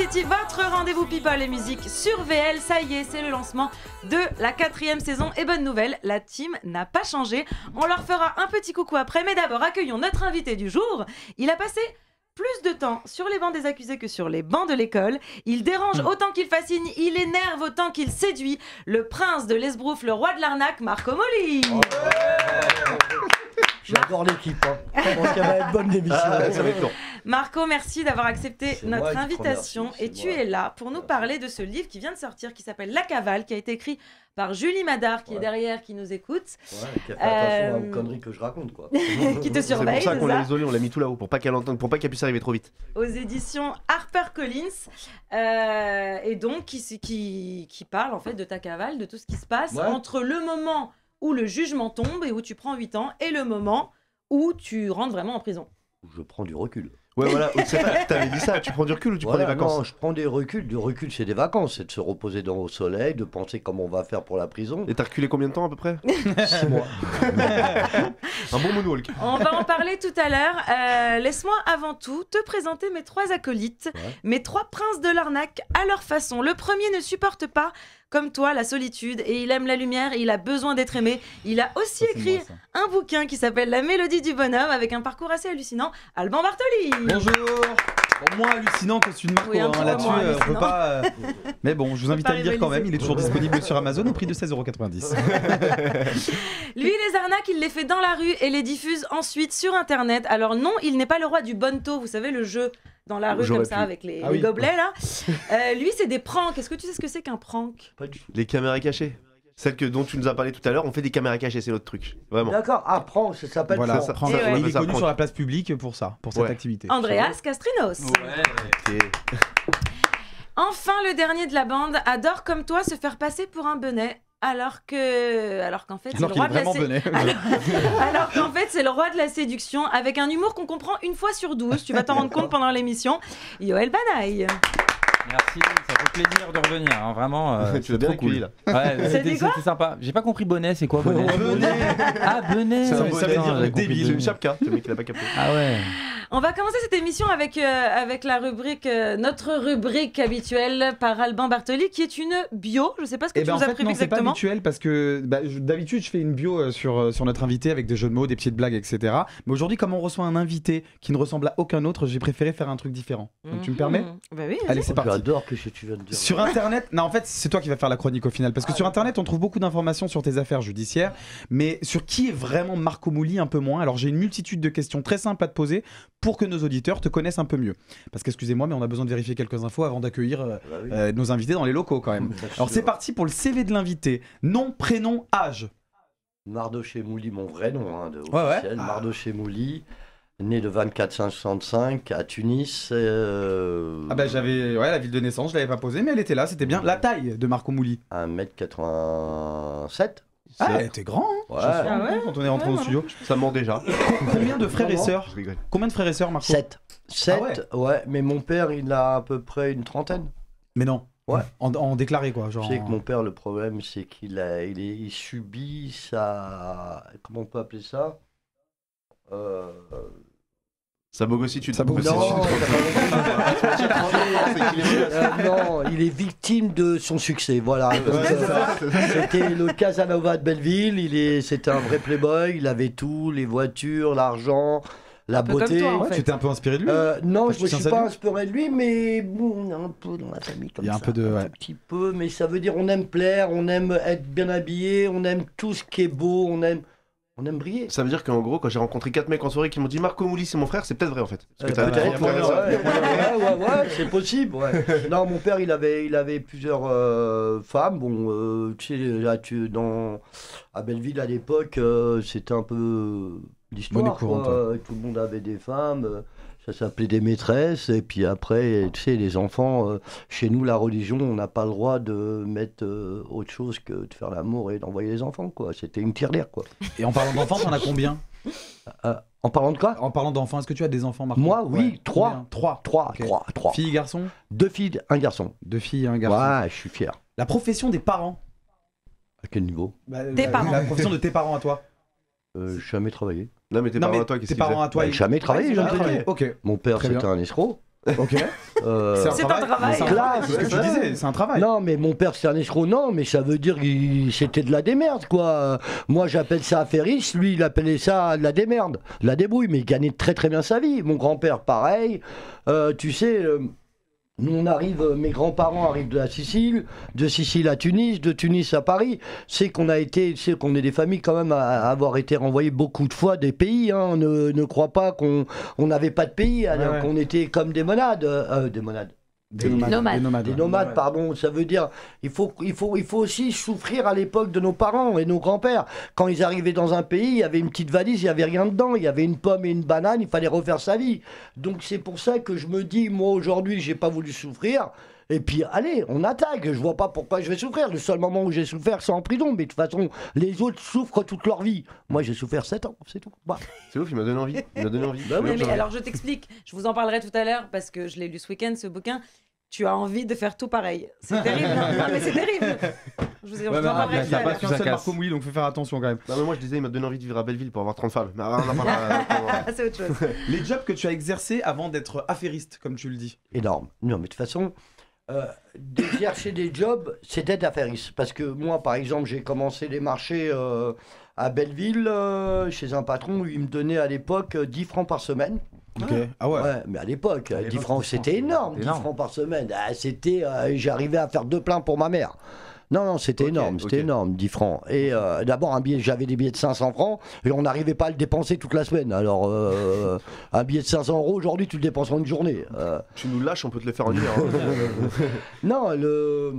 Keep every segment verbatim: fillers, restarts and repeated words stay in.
Variety, votre rendez-vous people et musique sur V L. Ça y est, c'est le lancement de la quatrième saison. Et bonne nouvelle, la team n'a pas changé. On leur fera un petit coucou après, mais d'abord accueillons notre invité du jour. Il a passé plus de temps sur les bancs des accusés que sur les bancs de l'école. Il dérange autant qu'il fascine, il énerve autant qu'il séduit. Le prince de l'Esbrouf, le roi de l'arnaque, Marco Moli. Oh ouais. J'adore l'équipe, hein. Je pense qu'elle va être bonne l'émission. Ah, ça va être long. Marco, merci d'avoir accepté notre invitation. Et tu es là pour nous parler de ce livre qui vient de sortir, qui s'appelle La Cavale, qui a été écrit par Julie Madar, qui ouais. est derrière, qui nous écoute. Ouais, qui a fait attention euh... aux conneries que je raconte, quoi. Qui te surveille. C'est pour ça qu'on l'a isolé, on l'a mis tout là-haut, pour pas qu'elle entende, pour pas qu'elle puisse arriver trop vite. Aux éditions HarperCollins, euh, et donc qui, qui, qui parle en fait de ta cavale, de tout ce qui se passe ouais. entre le moment où le jugement tombe et où tu prends huit ans, et le moment où tu rentres vraiment en prison. Je prends du recul. Ouais, voilà, t'avais dit ça, tu prends du recul ou tu voilà, prends des vacances? Non, je prends des reculs. Du recul, c'est des vacances, c'est de se reposer dans le soleil, de penser comment on va faire pour la prison. Et t'as reculé combien de temps à peu près? Six mois. Un bon moonwalk. On va en parler tout à l'heure. Euh, Laisse-moi avant tout te présenter mes trois acolytes, ouais. mes trois princes de l'arnaque à leur façon. Le premier ne supporte pas, comme toi, la solitude, et il aime la lumière, et il a besoin d'être aimé. Il a aussi ça, écrit moi, un bouquin qui s'appelle La Mélodie du Bonhomme, avec un parcours assez hallucinant. Alban Bartoli. Bonjour. Bon, moins hallucinant que celui de Marco, oui, hein, là-dessus, euh, on peut pas... Euh... Mais bon, je vous invite à le lire quand même, il est toujours disponible sur Amazon au prix de seize euros quatre-vingt-dix. Lui, les arnaques, il les fait dans la rue et les diffuse ensuite sur Internet. Alors non, il n'est pas le roi du bonneto, vous savez, le jeu dans la rue comme ça, pu. avec les, ah, les oui. gobelets, là. euh, lui, c'est des pranks. Est-ce que tu sais ce que c'est qu'un prank? Pas du tout. Les caméras cachées. Celle que, dont tu nous as parlé tout à l'heure, on fait des caméras cachées, c'est notre truc. Vraiment. D'accord, ah, prank, ça s'appelle voilà, prank. Prank. Ouais. Il est connu sur la place publique pour ça, pour cette ouais. activité. Andreas Castrinos. Ouais. Enfin, le dernier de la bande adore, comme toi, se faire passer pour un benet. Alors que, alors qu'en fait, c'est le roi de la sé... alors... alors qu'en fait, c'est le roi de la séduction, avec un humour qu'on comprend une fois sur douze. Tu vas t'en rendre compte pendant l'émission. Yoël Banaï. Merci, ça fait plaisir de revenir, hein, vraiment. Euh, tu l'as bien accueilli là. Ouais, c'était sympa. J'ai pas compris bonnet, c'est quoi bonnet? Ah, bonnet. Ça, ouais, ça veut dire débile. C'est une chapka. Le mec il a pas capté. Ah ouais. On va commencer cette émission avec, euh, avec la rubrique, euh, notre rubrique habituelle par Alban Bartoli, qui est une bio. Je sais pas ce que eh tu ben nous as fait, prévu non, exactement. C'est pas habituel parce que bah, d'habitude je fais une bio euh, sur, euh, sur notre invité avec des jeux de mots, des petites blagues, et cetera. Mais aujourd'hui, comme on reçoit un invité qui ne ressemble à aucun autre, j'ai préféré faire un truc différent. Donc mmh. tu me permets? Bah oui. Allez, c'est parti. J'adore que tu viens de dire. Sur Internet, non en fait c'est toi qui vas faire la chronique au final, parce que ah, sur Internet on trouve beaucoup d'informations sur tes affaires judiciaires, mais sur qui est vraiment Marco Moli un peu moins. Alors j'ai une multitude de questions très simples à te poser pour que nos auditeurs te connaissent un peu mieux. Parce qu'excusez-moi, mais on a besoin de vérifier quelques infos avant d'accueillir euh, bah oui. euh, nos invités dans les locaux quand même. Alors c'est parti pour le C V de l'invité. Nom, prénom, âge. Mardoché Mouli, mon vrai nom hein, de ouais, officiel. Ouais. Mardoché Mouli. Né le vingt-quatre cinq soixante-cinq à Tunis. Euh... Ah bah j'avais ouais la ville de naissance, je l'avais pas posée, mais elle était là, c'était bien. La taille de Marco Moli. un mètre quatre-vingt-sept. Ah, t'es grand, hein ouais. Ah ouais. Quand on est rentré ouais, au studio. Ça ment déjà. Combien de frères et sœurs? Combien de frères et sœurs, Marco? sept. sept, ah ouais. ouais, mais mon père, il a à peu près une trentaine. Mais non. Ouais. En, en déclaré, quoi. Genre... Je sais que mon père, le problème, c'est qu'il a, il, est, il subit sa. Comment on peut appeler ça euh... Sa bogossitude. Sa bogossitude. Non, euh, non, il est victime de son succès. Voilà. Ouais, euh, c'était le Casanova de Belleville. Il est, c'était un vrai playboy. Il avait tout, les voitures, l'argent, la un beauté. Peu comme toi, en ouais, fait. Tu étais un peu inspiré de lui. euh, Non, enfin, je ne me suis pas inspiré de lui, mais bon, on est un peu dans la famille comme ça. Il y a un peu de, ouais. un petit peu, mais ça veut dire on aime plaire, on aime être bien habillé, on aime tout ce qui est beau, on aime. On aime briller. Ça veut dire qu'en gros, quand j'ai rencontré quatre mecs en soirée qui m'ont dit Marco Moli c'est mon frère, c'est peut-être vrai en fait. Parce que euh, t'as peut-être, ouais, ouais, ouais, ouais, ouais, c'est possible. Ouais. Non, mon père, il avait, il avait plusieurs euh, femmes. Bon, euh, tu sais, là, tu, dans, à Belleville à l'époque, euh, c'était un peu l'histoire. Quoi. Ouais. Tout le monde avait des femmes. Euh, ça s'appelait des maîtresses. Et puis après, tu sais, les enfants, euh, chez nous, la religion, on n'a pas le droit de mettre euh, autre chose que de faire l'amour et d'envoyer les enfants, quoi. C'était une tirelire, quoi. Et en parlant d'enfants, t'en as combien? euh, En parlant de quoi? En parlant d'enfants, est-ce que tu as des enfants, Marco? Moi, oui, ouais. trois. Trois. Trois, okay. trois, trois. Filles, garçons? Deux filles, un garçon. Deux filles et un garçon. Ouais, je suis fier. La profession des parents? À quel niveau? bah, Tes la, parents. La profession de tes parents à toi? euh, Jamais travaillé. Non, mais tes non, parents mais à toi, qu'est-ce tes qu'ils parents faisaient? à toi, bah, ils... Jamais travaillé, ouais, jamais travaillé. Ok. Mon père, c'était un escroc. Ok. Euh, C'est un travail. C'est un Classe, C'est ce que tu ouais. disais, c'est un travail. Non, mais mon père, c'est un escroc, non, mais ça veut dire que c'était de la démerde, quoi. Moi, j'appelle ça affairisme, lui, il appelait ça de la démerde, de la débrouille, mais il gagnait très très bien sa vie. Mon grand-père, pareil. Euh, tu sais, euh, nous, on arrive, euh, mes grands-parents arrivent de la Sicile, de Sicile à Tunis, de Tunis à Paris. C'est qu'on a été, c'est qu'on est des familles quand même à, à avoir été renvoyées beaucoup de fois des pays. Hein. Ne, ne crois pas qu'on on n'avait pas de pays, alors ouais. qu'on était comme des monades. Euh, des monades. Des nomades. Nomades. Des nomades. Des ouais. nomades, pardon, ça veut dire il faut, il, faut, il faut aussi souffrir à l'époque de nos parents et nos grands-pères. Quand ils arrivaient dans un pays, il y avait une petite valise, il n'y avait rien dedans, il y avait une pomme et une banane, il fallait refaire sa vie. Donc c'est pour ça que je me dis, moi aujourd'hui, j'ai pas voulu souffrir. Et puis allez, on attaque, je vois pas pourquoi je vais souffrir. Le seul moment où j'ai souffert, c'est en prison, mais de toute façon, les autres souffrent toute leur vie. Moi j'ai souffert sept ans, c'est tout. Bah. C'est ouf, il m'a donné envie. Il m'a donné envie. Bah oui, Mais, mais alors je t'explique, je vous en parlerai tout à l'heure parce que je l'ai lu ce week-end ce bouquin. Tu as envie de faire tout pareil. C'est terrible. Non mais c'est terrible. Je vous, ai- je Ouais, vous mais en parlerai après, tout il n'y a à pas l'heure. qu'un Ça seul casse. Marco Mouli, donc faut faire attention quand même. Non, mais moi je disais, il m'a donné envie de vivre à Belleville pour avoir trente femmes. Mais on en parlera. Ah, c'est autre chose. Les jobs que tu as exercés avant d'être affairiste, comme tu le dis. Énorme. Non, mais de toute façon, euh, d'exercer des jobs, c'est d'être affairiste. Parce que moi, par exemple, j'ai commencé les marchés euh, à Belleville, euh, chez un patron où il me donnait à l'époque euh, dix francs par semaine. Ok. Ah ouais. Ouais, mais à l'époque, À dix l'époque, francs, dix c'était francs, énorme, c'est dix énorme. francs par semaine. Ah, c'était, euh, j'arrivais à faire deux pleins pour ma mère. Non, non, c'était Ok, énorme, c'était ok. énorme, dix francs. Et euh, d'abord, un billet, j'avais des billets de cinq cents francs et on n'arrivait pas à le dépenser toute la semaine. Alors, euh, un billet de cinq cents euros, aujourd'hui, tu le dépenses en une journée. Euh, Tu nous lâches, on peut te le faire en une heure. hein. non, le,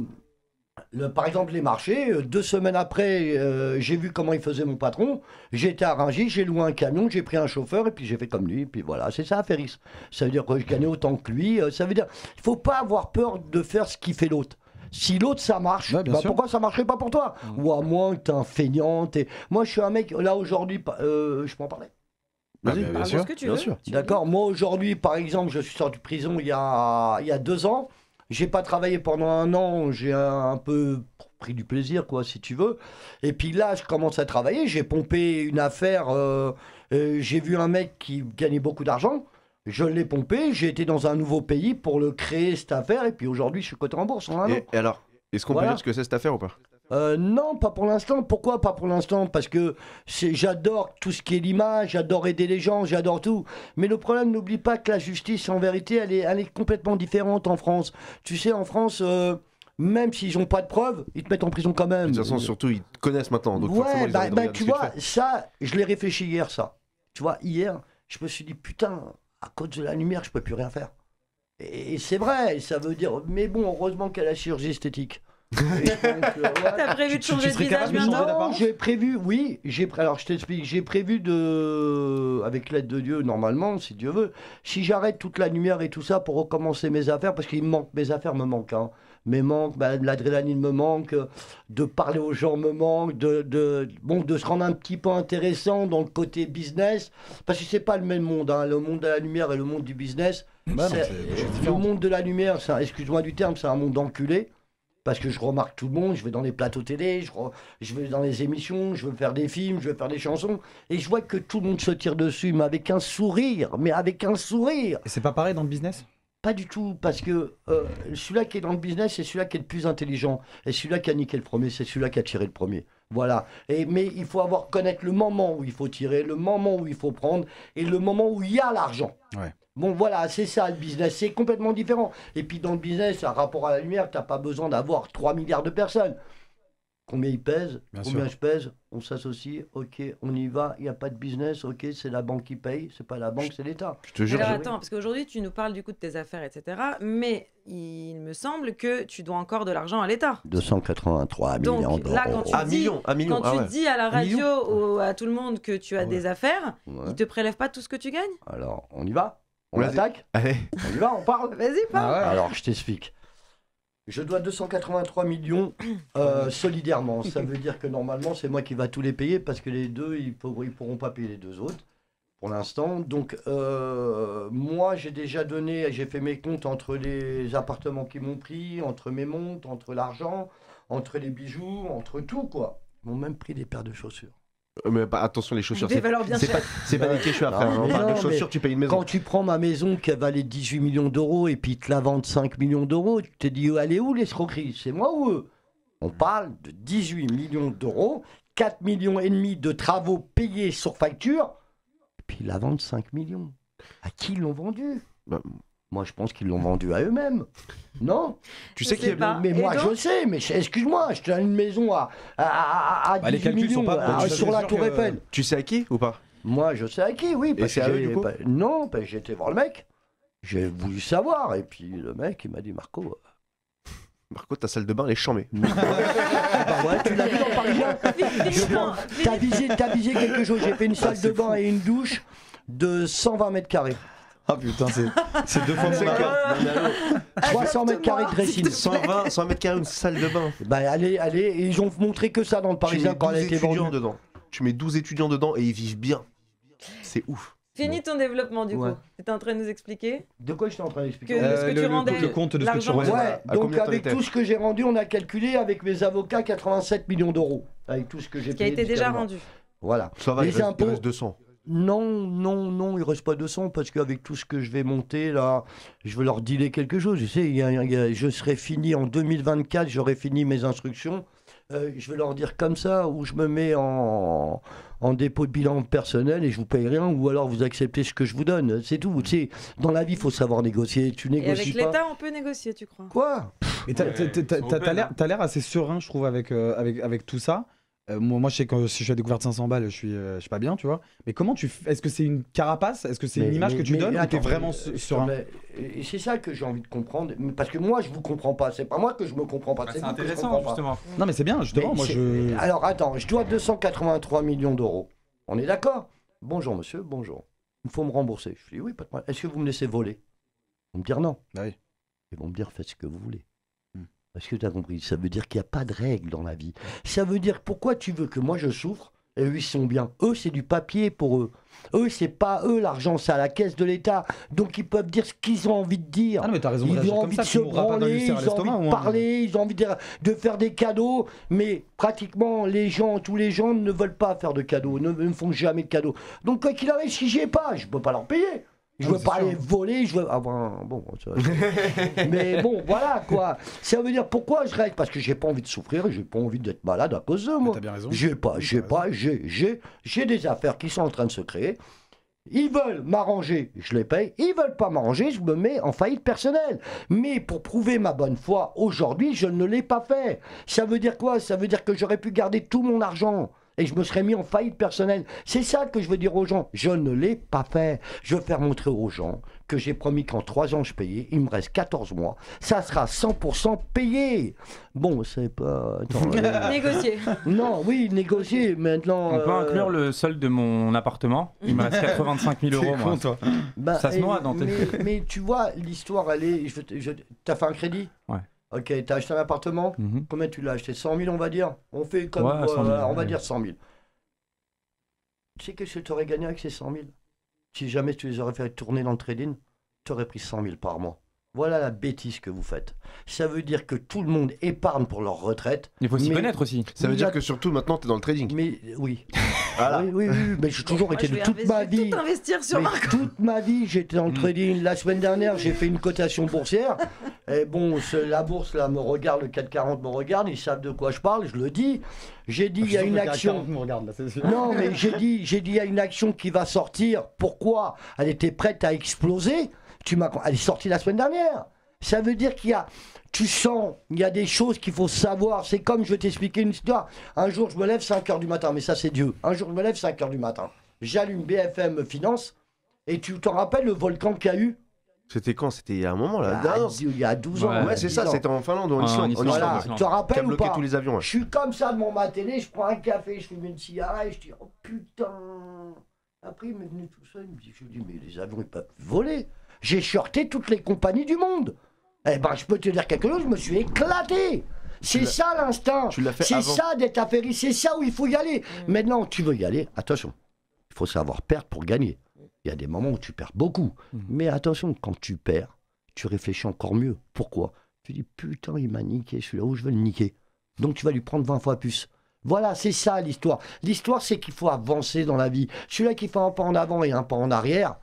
le- par exemple, les marchés, euh, deux semaines après, euh, j'ai vu comment il faisait mon patron. J'étais à Rungis, j'ai loué un camion, j'ai pris un chauffeur et puis j'ai fait comme lui. Et puis voilà, c'est ça, affairisme. Ça veut dire que je gagnais autant que lui. euh, Ça veut dire il faut pas avoir peur de faire ce qui fait l'autre. Si l'autre ça marche, Ouais, bien bah sûr. pourquoi ça marcherait pas pour toi? Ou à moins que t'es un feignant. t'es- Moi, je suis un mec, là aujourd'hui, pa- euh, je peux en parler. Vas-y. Bien Parle-moi sûr, ce que tu bien veux. sûr. Tu D'accord. Moi aujourd'hui, par exemple, je suis sorti de prison il y a, il y a deux ans. J'ai pas travaillé pendant un an. J'ai un, un peu pris du plaisir, quoi, si tu veux. Et puis là, je commence à travailler. J'ai pompé une affaire. euh, euh, j'ai vu un mec qui gagnait beaucoup d'argent. Je l'ai pompé. J'ai été dans un nouveau pays pour le créer cette affaire. Et puis aujourd'hui, je suis coté en bourse en un an. Et, et alors, est-ce qu'on Voilà. peut dire ce que c'est cette affaire ou pas? Euh, non, pas pour l'instant. Pourquoi pas pour l'instant? Parce que c'est- j'adore tout ce qui est l'image, j'adore aider les gens, j'adore tout. Mais le problème, n'oublie pas que la justice, en vérité, elle est, elle est complètement différente en France. Tu sais, en France, euh, même s'ils n'ont pas de preuves, ils te mettent en prison quand même. De toute façon, surtout, ils te connaissent maintenant. Donc forcément, Ouais, ils bah, ont envie de bah, regarder tu ce que vois, fais. ça, je l'ai réfléchi hier, ça. Tu vois, hier, je me suis dit, putain, à cause de la lumière, je peux plus rien faire. Et, et c'est vrai, ça veut dire, mais bon, heureusement qu'il y a la chirurgie esthétique. Et donc, euh, ouais. T'as prévu de tu changer de serais visage capable de changer bientôt? d'apparence? Non, j'ai prévu, oui, j'ai pré- alors je t'explique, j'ai prévu de, avec l'aide de Dieu, normalement, si Dieu veut, si j'arrête toute la lumière et tout ça pour recommencer mes affaires, parce qu'il me manque, mes affaires me manquent, hein. Mes manques, bah, l'adrénaline me manque, de parler aux gens me manque, de, de, bon, de se rendre un petit peu intéressant dans le côté business, parce que c'est pas le même monde, hein, le monde de la lumière et le monde du business. Bah non, c'est- c'est des choses le différentes. monde de la lumière, c'est un- excuse-moi du terme, c'est un monde d'enculés. Parce que je remarque tout le monde, je vais dans les plateaux télé, je, re- je vais dans les émissions, je veux faire des films, je veux faire des chansons, et je vois que tout le monde se tire dessus, mais avec un sourire, mais avec un sourire. Et c'est pas pareil dans le business? Pas du tout, parce que euh, celui-là qui est dans le business, c'est celui-là qui est le plus intelligent, et celui-là qui a niqué le premier, c'est celui-là qui a tiré le premier. Voilà. Et, mais il faut avoir connaître le moment où il faut tirer, le moment où il faut prendre, et le moment où il y a l'argent. Ouais. Bon, voilà, c'est ça le business, c'est complètement différent. Et puis dans le business, par rapport à la lumière, tu n'as pas besoin d'avoir trois milliards de personnes. Combien ils pèsent? Bien Combien sûr. je pèse? On s'associe, ok, on y va, il n'y a pas de business, ok, c'est la banque qui paye, c'est pas la banque, c'est l'État. Je te Mais jure. alors je- attends, parce qu'aujourd'hui tu nous parles du coup de tes affaires, et cetera. Mais il me semble que tu dois encore de l'argent à l'État. deux cent quatre-vingt-trois millions Donc d'euros. là, quand tu Ah, dis, millions, ah, millions, quand ah tu ouais. dis à la Un million radio ou à tout le monde que tu as Ah ouais. des affaires, Ouais. ils te prélèvent pas tout ce que tu gagnes? Alors, on y va? On Vas-y. attaque? Allez. On y va, on parle? Vas-y, parle. Ah ouais. Alors, je t'explique. Je dois deux cent quatre-vingt-trois millions euh, solidairement. Ça veut dire que normalement, c'est moi qui va tous les payer parce que les deux, ils ne pourront pas payer les deux autres pour l'instant. Donc, euh, moi, j'ai déjà donné, j'ai fait mes comptes entre les appartements qui m'ont pris, entre mes montres, entre l'argent, entre les bijoux, entre tout, quoi. Ils m'ont même pris des paires de chaussures. Euh, Mais bah, attention, les chaussures, Des c'est valeurs bien c'est chères. pas, c'est pas des kéchus après. Non, hein. On mais parle non, de chaussures, mais tu payes une maison. Quand tu prends ma maison qui valait dix-huit millions d'euros et puis ils te la vendent cinq millions d'euros, tu te dis, elle est où l'escroquerie? C'est moi ou eux? On parle de dix-huit millions d'euros, quatre millions et demi de travaux payés sur facture, et puis ils la vendent cinq millions. À qui ils l'ont vendu? Bah, Moi, je pense qu'ils l'ont vendu à eux-mêmes. Non? Tu Je sais sais qu'il y a... pas. Mais Et moi, donc je sais, mais c'est- excuse-moi, je te donne une maison à, à, à, à Bah, les dix-huit calculs sont millions pas bons, à- je suis sur la sûr Tour que- Eiffel. Tu sais à qui ou pas? Moi, je sais à qui, oui. parce c'est que à eux, j'ai- du coup bah, Non, bah, j'ai été voir le mec. J'ai voulu savoir. Et puis le mec, il m'a dit, Marco. euh, Marco, ta salle de bain, elle est chambée. bah ouais, tu l'as vu dans Parisien. Je pense- T'as visé, t'as visé quelque chose. J'ai fait une salle de bain et une douche de cent vingt mètres carrés. Ah putain, c'est c'est deux fois Ah, mon mais appart. trois cents mètres carrés de dressing. cent vingt, cent mètres carrés, une salle de bain. Bah allez, allez. Et ils ont montré que ça dans le Tu Parisien mets quand elle a douze été étudiants vendue. dedans. Tu mets douze étudiants dedans et ils vivent bien. C'est ouf. Finis ton développement du Ouais. coup. Tu étais en train de nous expliquer De quoi j'étais en train que d'expliquer de ce Euh, que le- tu le- rendais. le compte de ce que tu l'argent. rendais. Ouais, À donc combien t'en avec étais tout ce que j'ai rendu, on a calculé avec mes avocats quatre-vingt-sept millions d'euros. Avec tout ce que j'ai Qui a payé. été déjà fiscalement. rendu. Voilà. Ça va, Les il reste, impôts- il reste deux cents. Non, non, non, il reste pas deux cents parce qu'avec tout ce que je vais monter là, je veux leur dealer quelque chose. Je sais, il y a- il y a- je serai fini en deux mille vingt-quatre, j'aurai fini mes instructions. Euh, je vais leur dire comme ça, ou je me mets en, en dépôt de bilan personnel et je vous paye rien, ou alors vous acceptez ce que je vous donne. C'est tout. Tu sais, dans la vie, il faut savoir négocier. Tu Et négocies avec pas. l'État, on peut négocier, tu crois? Quoi? Mais t'as- t'as- t'as- t'as- t'as l'air- t'as l'air assez serein, je trouve, avec, euh, avec, avec tout ça. Euh, moi, moi, je sais que si je suis à découvert de cinq cents balles, je suis, euh, je suis pas bien, tu vois. Mais comment tu f- Est-ce que c'est une carapace? Est-ce que c'est une Mais- image mais- que tu mais donnes ou t'es attends, vraiment euh, se- je serein? te remets- Et c'est ça que j'ai envie de comprendre. Parce que moi, je vous comprends pas. C'est pas moi que je me comprends pas. Bah, c'est c'est vous que je intéressant, comprends pas. justement. Non, mais c'est bien, justement. Mais Moi, c'est- je. Alors attends, je dois deux cent quatre-vingt-trois millions d'euros. On est d'accord? Bonjour monsieur, bonjour. Il faut me rembourser. Je dis oui, pas de problème. Est-ce que vous me laissez voler? Ils vont me dire non. Bah oui. Ils vont me dire faites ce que vous voulez. Hmm. Est-ce que tu as compris? Ça veut dire qu'il n'y a pas de règles dans la vie. Ça veut dire pourquoi tu veux que moi je souffre et eux ils sont bien. Eux c'est du papier pour eux. Eux c'est pas eux l'argent, c'est à la caisse de l'État. Donc ils peuvent dire ce qu'ils ont envie de dire. Ah non, mais t'as raison de Ils réagir ont comme envie ça, de tu se mourras pas d'un branler, ulcère à ils ont envie l'estomac, au de moins. parler, ils ont envie de, de faire des cadeaux, mais pratiquement les gens, tous les gens ne veulent pas faire de cadeaux, ne, ne font jamais de cadeaux. Donc quoi qu'il arrive, si j'y ai pas, je peux pas leur payer. Je Ah, veux c'est pas sûr. les voler, je veux... Ah ben, bon, ça- mais bon, voilà quoi. Ça veut dire pourquoi je reste? Parce que j'ai pas envie de souffrir et j'ai pas envie d'être malade à cause d'eux, Mais moi. T'as bien raison. J'ai pas, T'as j'ai raison. pas, j'ai, j'ai, j'ai des affaires qui sont en train de se créer. Ils veulent m'arranger, je les paye. Ils veulent pas m'arranger, je me mets en faillite personnelle. Mais pour prouver ma bonne foi, aujourd'hui, je ne l'ai pas fait. Ça veut dire quoi? Ça veut dire que j'aurais pu garder tout mon argent. Et je me serais mis en faillite personnelle. C'est ça que je veux dire aux gens. Je ne l'ai pas fait. Je veux faire montrer aux gens que j'ai promis qu'en trois ans je payais. Il me reste quatorze mois. Ça sera cent pour cent payé. Bon, c'est pas... Attends, euh, Négocier. non, oui, négocier. Maintenant... On peut euh, inclure le solde de mon appartement. Il me reste quatre-vingt-cinq mille euros, T'es moi. con, toi. bah, Ça se et- noie dans tes- mais, mais tu vois, l'histoire, elle est... Je, te- je- t'as fait un crédit? Ouais. Ok, t'as acheté un appartement? Mhm. Combien tu l'as acheté? cent mille, on va dire? On fait comme... Ouais, cent mille, euh, on va ouais. dire cent mille. Tu sais qu'est-ce que tu aurais gagné avec ces cent mille? Si jamais tu les aurais fait tourner dans le trading, tu aurais pris cent mille par mois. Voilà la bêtise que vous faites. Ça veut dire que tout le monde épargne pour leur retraite. Il faut s'y Mais- connaître aussi. Ça veut Il dire a- que surtout maintenant, t'es dans le trading. Mais oui. Voilà. Oui, oui, oui, mais j'ai toujours Moi, été je de vais toute investir- ma je vais vie. tout investir sur Mais Marco. toute ma vie, j'étais dans le Mm. trading. La semaine dernière, j'ai fait une cotation boursière. Et bon, ce- la bourse là me regarde, le C A C quarante me regarde, ils savent de quoi je parle, je le dis. J'ai dit, il y a une action. Non, mais j'ai dit, j'ai dit, il y a une action qui va sortir. Pourquoi? Elle était prête à exploser. Tu m'as, elle est sortie la semaine dernière. Ça veut dire qu'il y a, tu sens, il y a des choses qu'il faut savoir. C'est comme, je vais t'expliquer une histoire. Un jour, je me lève cinq heures du matin, mais ça, c'est Dieu. Un jour, je me lève cinq heures du matin. J'allume B F M Finance. Et tu t'en rappelles le volcan qu'il y a eu? C'était quand? C'était il y a un moment là. Ah, Non, il y a douze ans. Ouais, ouais, c'est dix ça, ans. c'était en Finlande ou en Ah, en Islande. En Islande. Islande. Voilà, Islande. tu te Qui a rappelles ou bloqué pas? tous les avions. Je ouais. suis comme ça devant ma télé, je prends un café, je fume une cigarette, je dis oh putain. Après il m'est venu tout seul, il me dit, je dis mais les avions ils peuvent voler. J'ai shorté toutes les compagnies du monde. Eh ben je peux te dire quelque chose, je me suis éclaté. C'est l'as- ça l'instinct. Tu l'as fait C'est avant. ça d'être affairé, c'est ça où il faut y aller. Maintenant tu veux y aller, attention. Il faut savoir perdre pour gagner. Il y a des moments où tu perds beaucoup. Mhm. Mais attention, quand tu perds, tu réfléchis encore mieux. Pourquoi? Tu dis putain il m'a niqué celui-là, où je veux le niquer. Donc tu vas lui prendre vingt fois plus. Voilà, c'est ça l'histoire. L'histoire, c'est qu'il faut avancer dans la vie. Celui-là qui fait un pas en avant et un pas en arrière,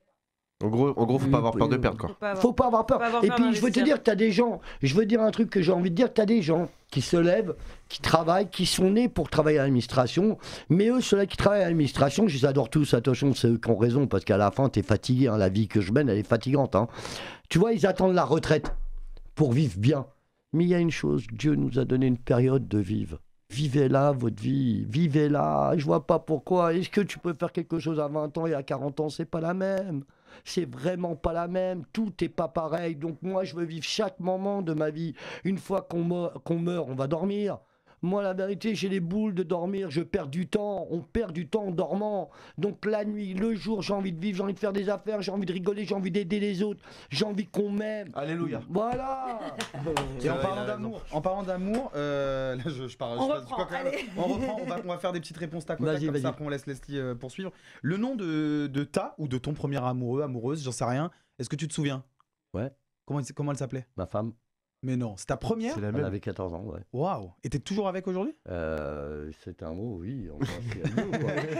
En gros, en gros, faut pas avoir peur de perdre, Faut quoi. pas avoir- faut pas avoir peur. Faut pas avoir Et peur puis, je veux te d'investir. dire que tu as des gens, je veux dire un truc que j'ai envie de dire, tu as des gens qui se lèvent, qui travaillent, qui sont nés pour travailler à l'administration, mais eux, ceux-là qui travaillent à l'administration, je les adore tous, attention, c'est eux qui ont raison, parce qu'à la fin, tu es fatigué, hein, la vie que je mène, elle est fatigante. Hein. Tu vois, ils attendent la retraite pour vivre bien. Mais il y a une chose, Dieu nous a donné une période de vivre. Vivez-la, votre vie, vivez-la. Je vois pas pourquoi. Est-ce que tu peux faire quelque chose à vingt ans et à quarante ans, c'est pas la même. C'est vraiment pas la même. Tout n'est pas pareil. Donc moi, je veux vivre chaque moment de ma vie. Une fois qu'on meurt, qu'on meurt, on va dormir. Moi, la vérité, j'ai les boules de dormir. Je perds du temps. On perd du temps en dormant. Donc la nuit, le jour, j'ai envie de vivre, j'ai envie de faire des affaires, j'ai envie de rigoler, j'ai envie d'aider les autres, j'ai envie qu'on m'aime. Alléluia. Voilà. Et en Ouais, il parlant a raison. d'amour, en parlant d'amour, euh, là je, je pars. On je passe du reprend, coq à l'âne. allez. On reprend, on va, on va faire des petites réponses tac au tac, Vas-y, comme vas-y. ça après on laisse Leslie euh, poursuivre. Le nom de, de ta ou de ton premier amoureux, amoureuse, j'en sais rien. Est-ce que tu te souviens? Ouais. Comment, il- comment elle s'appelait? Ma femme, Mais non, c'est ta première? C'est la elle même. avait quatorze ans, ouais. Waouh! Et t'es toujours avec aujourd'hui? Euh, c'est un mot, oui. Enfin, c'est un mot,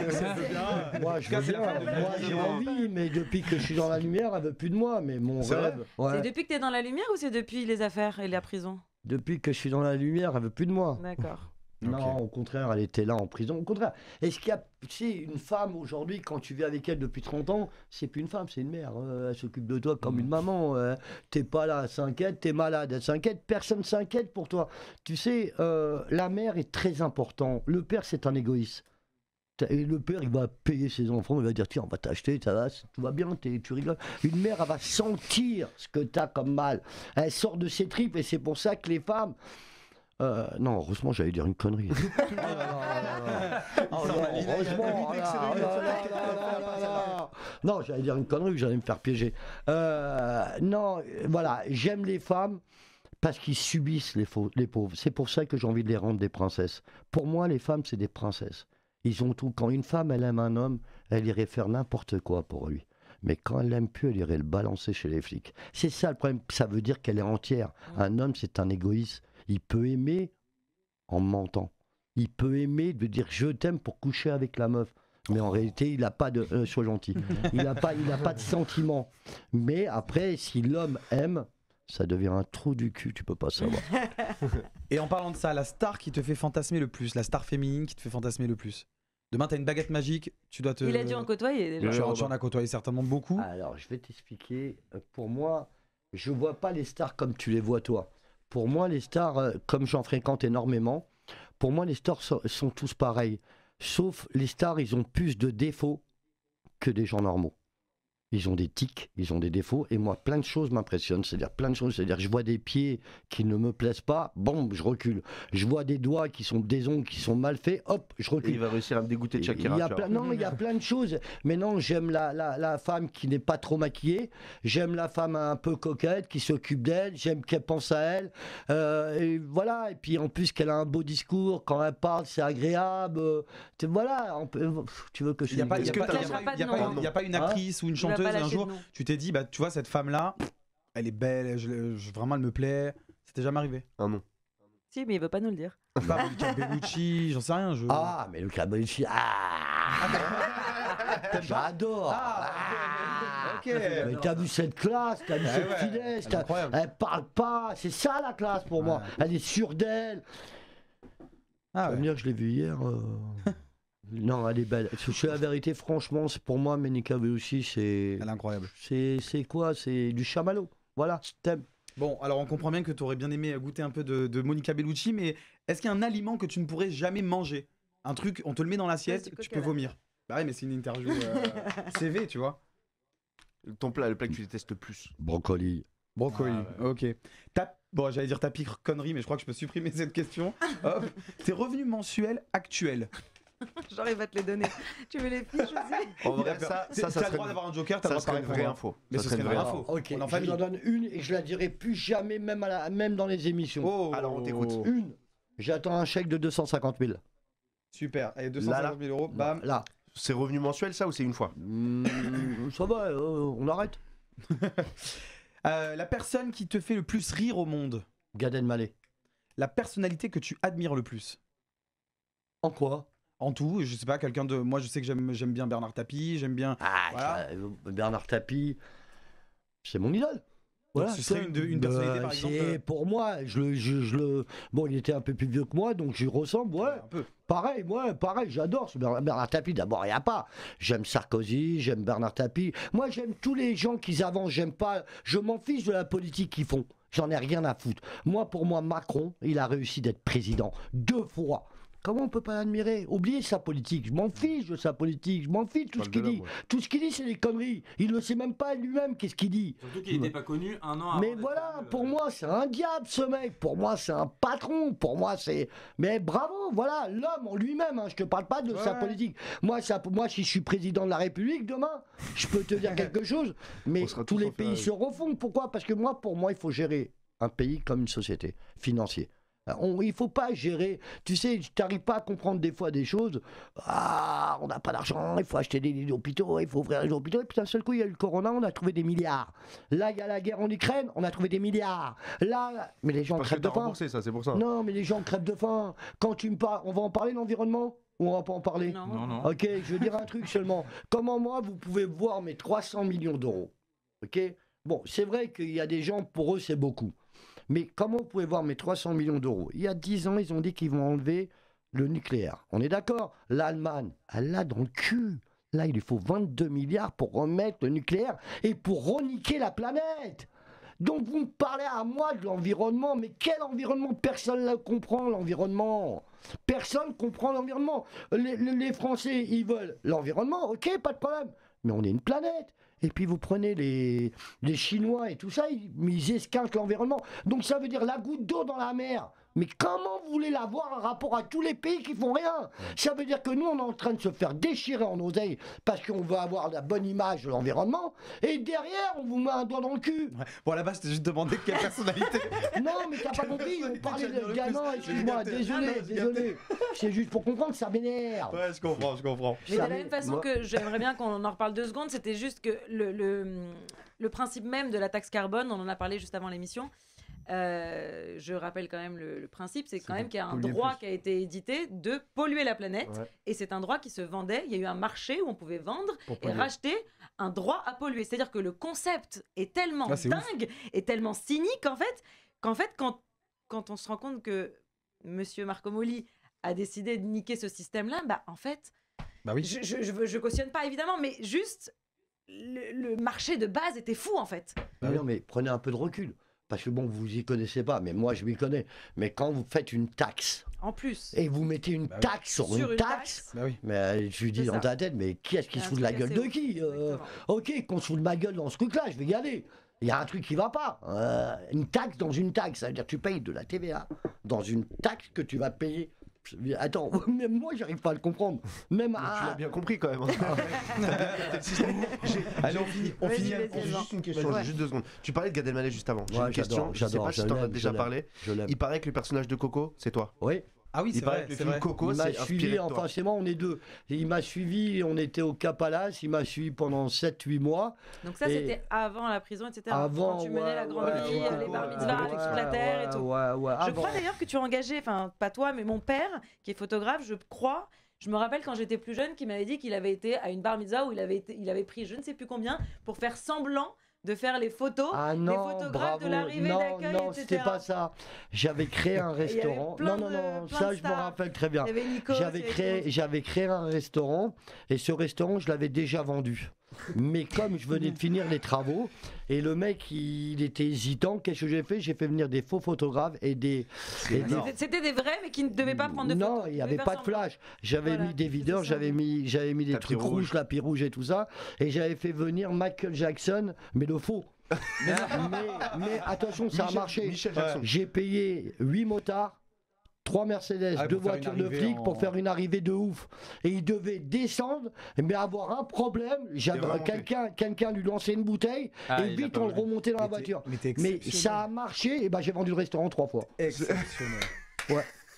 quoi. Moi, je En tout cas, veux c'est la bien. fin de la Moi, vie, j'ai hein. envie, mais depuis que je suis dans la lumière, elle veut plus de moi. Mais mon C'est vrai rêve, C'est ouais. depuis que t'es dans la lumière ou c'est depuis les affaires et la prison? Depuis que je suis dans la lumière, elle veut plus de moi. D'accord. Non, au contraire, elle était là en prison. Au contraire, est-ce qu'il y a, tu sais, une femme aujourd'hui, quand tu vis avec elle depuis trente ans, c'est plus une femme, c'est une mère. Euh, elle s'occupe de toi comme une maman. Euh, t'es pas là, elle s'inquiète, t'es malade, elle s'inquiète, personne s'inquiète pour toi. Tu sais, euh, la mère est très importante. Le père, c'est un égoïste. T'as- Et le père, il va payer ses enfants, il va dire tiens, on va t'acheter, ça va, tout va bien, t'es- tu rigoles. Une mère, elle va sentir ce que t'as comme mal. Elle sort de ses tripes et c'est pour ça que les femmes. Euh, non, heureusement, j'allais dire une connerie. Oh là là là là. Oh non, heureusement, oh là là là là là là. Non, j'allais dire une connerie que j'allais me faire piéger. Euh, non, euh, voilà, j'aime les femmes parce qu'ils subissent les, faux- les pauvres. C'est pour ça que j'ai envie de les rendre des princesses. Pour moi, les femmes, c'est des princesses. Ils ont tout. Quand une femme, elle aime un homme, elle irait faire n'importe quoi pour lui. Mais quand elle l'aime plus, elle irait le balancer chez les flics. C'est ça le problème. Ça veut dire qu'elle est entière. Un homme, c'est un égoïste. Il peut aimer en mentant. Il peut aimer de dire je t'aime pour coucher avec la meuf. Mais en réalité, il n'a pas de. Euh, sois gentil. Il n'a pas, il a pas de sentiment. Mais après, si l'homme aime, ça devient un trou du cul, tu peux pas savoir. Et en parlant de ça, la star qui te fait fantasmer le plus, la star féminine qui te fait fantasmer le plus. Demain, t'as une baguette magique, tu dois te. Il a dû en côtoyer déjà. Tu en, tu en as côtoyé certainement beaucoup. Alors, je vais t'expliquer. Euh, Pour moi, je vois pas les stars comme tu les vois toi. Pour moi, les stars, euh, comme j'en fréquente énormément, pour moi, les stars sont, sont tous pareils. Sauf les stars, ils ont plus de défauts que des gens normaux. Ils ont des tics, ils ont des défauts, et moi, plein de choses m'impressionnent. C'est-à-dire plein de choses. C'est-à-dire, je vois des pieds qui ne me plaisent pas, bon, je recule. Je vois des doigts qui sont des ongles qui sont mal faits, hop, je Et recule. il va réussir à me dégoûter de Il Shakira. y a tu plein, vois. non, il y a plein de choses. Mais non, j'aime la, la, la femme qui n'est pas trop maquillée. J'aime la femme un peu coquette, qui s'occupe d'elle. J'aime qu'elle pense à elle. Euh, et voilà. Et puis en plus qu'elle a un beau discours. Quand elle parle, c'est agréable. Euh, tu- voilà. On peut- tu veux que je Il n'y a, pas- il y a que pas- t'as- il y a pas- pas de il y a nom, pas- hein. il y a pas une Hein actrice ou une Il va pas chanteuse un lâcher jour, de nom. tu t'es dit, bah tu vois, cette femme-là, elle est belle, je- je- vraiment elle me plaît. C'était jamais arrivé. Un nom. Si, mais il veut pas nous le dire. Pas Monica Bellucci, j'en sais rien. Je... Ah, mais Luca Bellucci. Ah J'adore. Ah, Ah. ok. Mais t'as vu cette classe, t'as vu Ah cette ouais, finesse, elle est t'as- incroyable. elle parle pas, c'est ça la classe pour moi. Ouais. Elle est sûre d'elle. Ah Tu vas ouais. me dire que je l'ai vue hier. euh, non, elle est belle. Je suis la vérité, franchement, c'est pour moi, Monica Bellucci, c'est. Elle est incroyable. C'est c'est quoi? C'est du chamallow. Voilà, je t'aime. Bon, alors on comprend bien que tu aurais bien aimé goûter un peu de, de Monica Bellucci, mais est-ce qu'il y a un aliment que tu ne pourrais jamais manger? Un truc, on te le met dans l'assiette, Ouais, du tu coca, peux là. vomir. Bah ouais, mais c'est une interview euh, C V, tu vois. Ton plat, le plat que tu détestes le plus. Brocoli. Brocoli, Ah ok. Ta... Bon, j'allais dire ta pire connerie, mais je crois que je peux supprimer cette question. Hop. Tes revenus mensuels actuels. Genre, il va te les donner. Tu veux les fiches aussi? En vrai, ça, T'as ça, ça le serait, droit d'avoir un joker, t'as ça le droit serait de une pas vraie répondre. info. Mais Ça ce serait serait une une vraie vraie info. info. Ok, On est en je famille. vous en donne une et je la dirai plus jamais, même, à la, même dans les émissions. Oh. Alors, on t'écoute. Une. J'attends un chèque de deux cent cinquante mille. Super. Allez, deux cent Là, là. cinquante mille euros, bam. Là. C'est revenu mensuel, ça, ou c'est une fois? Mmh, ça va, euh, on arrête. Euh, la personne qui te fait le plus rire au monde. Gad Elmaleh. La personnalité que tu admires le plus. En quoi? En tout, je sais pas, quelqu'un de. Moi, je sais que j'aime j'aime bien Bernard Tapie, j'aime bien. Ah, Voilà. euh, Bernard Tapie, c'est mon idole. Voilà, ce serait c'est- une, de- une bah, personnalité, par c'est exemple. euh, pour moi, je le, je, je le, bon, il était un peu plus vieux que moi, donc j'y ressemble, ouais. Un peu. Pareil, ouais, pareil, j'adore ce Bernard, Bernard Tapie. D'abord, il n'y a pas. J'aime Sarkozy, j'aime Bernard Tapie. Moi, j'aime tous les gens qui avancent. J'aime pas. Je m'en fiche de la politique qu'ils font. J'en ai rien à foutre. Moi, pour moi, Macron, il a réussi d'être président deux fois. Comment on peut pas l'admirer? Oubliez sa politique. Je m'en fiche de sa politique. Je m'en fiche de tout ce Parle qu'il de dit. l'homme, ouais. Tout ce qu'il dit, c'est des conneries. Il ne sait même pas lui-même qu'est-ce qu'il dit. Surtout qu'il n'était pas connu un an avant. Mais d'être voilà, connu, pour euh, moi, c'est un diable ce mec. Pour moi, c'est un patron. Pour moi, c'est. Mais bravo, voilà, l'homme en lui-même. Hein. Je te parle pas de sa Ouais. politique. Moi, ça, moi, si je suis président de la République demain, je peux te dire quelque chose. Mais On sera tous tous les en pays Ferrari. se refont. Pourquoi? Parce que moi, pour moi, il faut gérer un pays comme une société financière. On, il faut pas gérer, tu sais, tu n'arrives pas à comprendre des fois des choses. Ah, on n'a pas d'argent, il faut acheter des lits d'hôpitaux, il faut ouvrir les hôpitaux. Et puis d'un seul coup, il y a eu le corona, on a trouvé des milliards. Là, il y a la guerre en Ukraine, on a trouvé des milliards. Là, là- mais les gens Parce que crèvent t'as de faim. remboursé ça, c'est pour ça. Non, mais les gens crèvent de faim. Quand tu me parles, on va en parler de l'environnement ou on va pas en parler? Non. Non, non. Ok, je veux dire un truc seulement. Comment moi, vous pouvez voir mes trois cents millions d'euros? Ok. Bon, c'est vrai qu'il y a des gens, pour eux, c'est beaucoup. Mais comment vous pouvez voir mes trois cents millions d'euros? Il y a dix ans, ils ont dit qu'ils vont enlever le nucléaire. On est d'accord? L'Allemagne, elle l'a dans le cul. Là, il lui faut vingt-deux milliards pour remettre le nucléaire et pour reniquer la planète. Donc vous me parlez à moi de l'environnement, mais quel environnement? Personne ne comprend l'environnement. Personne ne comprend l'environnement. Les, les- les Français, ils veulent l'environnement, ok, pas de problème. Mais on est une planète. Et puis vous prenez les, les Chinois et tout ça, ils, ils esquintent l'environnement. Donc ça veut dire la goutte d'eau dans la mer. Mais comment vous voulez l'avoir en rapport à tous les pays qui font rien? Ça veut dire que nous, on est en train de se faire déchirer en oseille parce qu'on veut avoir la bonne image de l'environnement. Et derrière, on vous met un doigt dans le cul. Ouais. Bon, à la base, c'était juste demandé quelle personnalité. Non, mais t'as pas compris, on parlait J'adore de le gamin, plus. excuse-moi, J'ai capté. désolé, Ah non, j'ai désolé. C'est juste pour comprendre que ça m'énerve. Ouais, je comprends, je comprends. Mais de Ça la m'est- même façon moi- que j'aimerais bien qu'on en reparle deux secondes, c'était juste que le, le, le principe même de la taxe carbone, on en a parlé juste avant l'émission. Euh, je rappelle quand même le, le principe, c'est quand même qu'il y a un polluer droit plus. qui a été édité de polluer la planète, Ouais. et c'est un droit qui se vendait. Il y a eu un marché où on pouvait vendre Pour et polluer. racheter un droit à polluer. C'est-à-dire que le concept est tellement Ah, c'est dingue et tellement cynique en fait qu'en fait quand quand on se rend compte que Monsieur Marco Moli a décidé de niquer ce système-là, bah en fait. Bah oui. Je, je, je, veux- je cautionne pas évidemment, mais juste le, le marché de base était fou en fait. Mais non, mais prenez un peu de recul. Parce que bon, vous y connaissez pas, mais moi je m'y connais. Mais quand vous faites une taxe En plus, et vous mettez une Bah oui. taxe sur, sur une taxe, Bah oui. mais euh, je lui dis C'est dans ça. ta tête, mais qui est-ce qui C'est se un fout de la truc gueule assez de ouf. qui euh, Exactement. Ok, qu'on se fout de ma gueule dans ce truc-là, je vais y aller. Il y a un truc qui va pas. Euh, une taxe dans une taxe, ça veut dire que tu payes de la T V A dans une taxe que tu vas payer. Attends, même moi j'arrive pas à le comprendre. Même Mais à... tu l'as bien compris quand même. hein. J'ai- Allez, on finit. On Vas-y, finit. vas-y. on finit. Juste une question, Ouais. j'ai juste deux secondes. Tu parlais de Gad Elmaleh juste avant. J'ai Ouais, une question, j'adore, je sais j'adore, pas si je t'en as l'aime, déjà je l'aime. parlé. Je l'aime. Il paraît que le personnage de Coco, c'est toi. Oui. Ah oui, Il c'est paraît vrai. que le C'est film vrai. Coco, Il m'a c'est inspiré suivi, de toi. enfin c'est moi, on est deux. Il m'a suivi, on était au Cap Palace, il m'a suivi pendant sept huit mois. donc ça Et- c'était avant la prison, et cetera. Avant, Quand tu menais ouais, la grande ouais, vie, ouais, les bar ouais, mitzvahs, ouais, avec toute la terre et ouais, tout. Ouais, ouais, Je avant. crois d'ailleurs que tu as engagé, enfin pas toi, mais mon père qui est photographe, je crois. Je me rappelle quand j'étais plus jeune qu'il m'avait dit qu'il avait été à une bar mitzvah où il avait, été, il avait pris je ne sais plus combien pour faire semblant de faire les photos, Ah les non, photographes bravo. de l'arrivée, non, d'accueil, non, et c'était cetera. pas ça. J'avais créé un il y avait restaurant. plein Non, non, de- non, plein ça de je me stars. rappelle très bien. Il y avait Nico. J'avais créé, j'avais créé un restaurant et ce restaurant, je l'avais déjà vendu. Mais comme je venais de finir les travaux et le mec, il était hésitant, qu'est-ce que j'ai fait? J'ai fait venir des faux photographes et des. et des- C'était- C'était des vrais, mais qui ne devaient pas prendre de photos. Non, il n'y avait pas de flash. J'avais Voilà, mis des c'était videurs, ça. j'avais mis, j'avais mis des Tapis trucs rouge. rouges, tapis rouge et tout ça. Et j'avais fait venir Michael Jackson, mais le faux. mais, mais attention, ça a Michel- marché. Michel Jackson. J'ai payé huit motards, trois Mercedes, Ah, deux pour faire une voitures de arrivée flics en- pour faire une arrivée de ouf. Et ils devaient descendre, mais avoir un problème. J'avais remonter. quelqu'un, quelqu'un lui lançait une bouteille Ah, et il a vite pas on le voulu. remontait dans la Mais t'es- voiture. mais t'es Mais exceptionnel. ça a marché et ben j'ai vendu le restaurant trois fois. Exceptionnel. Ouais.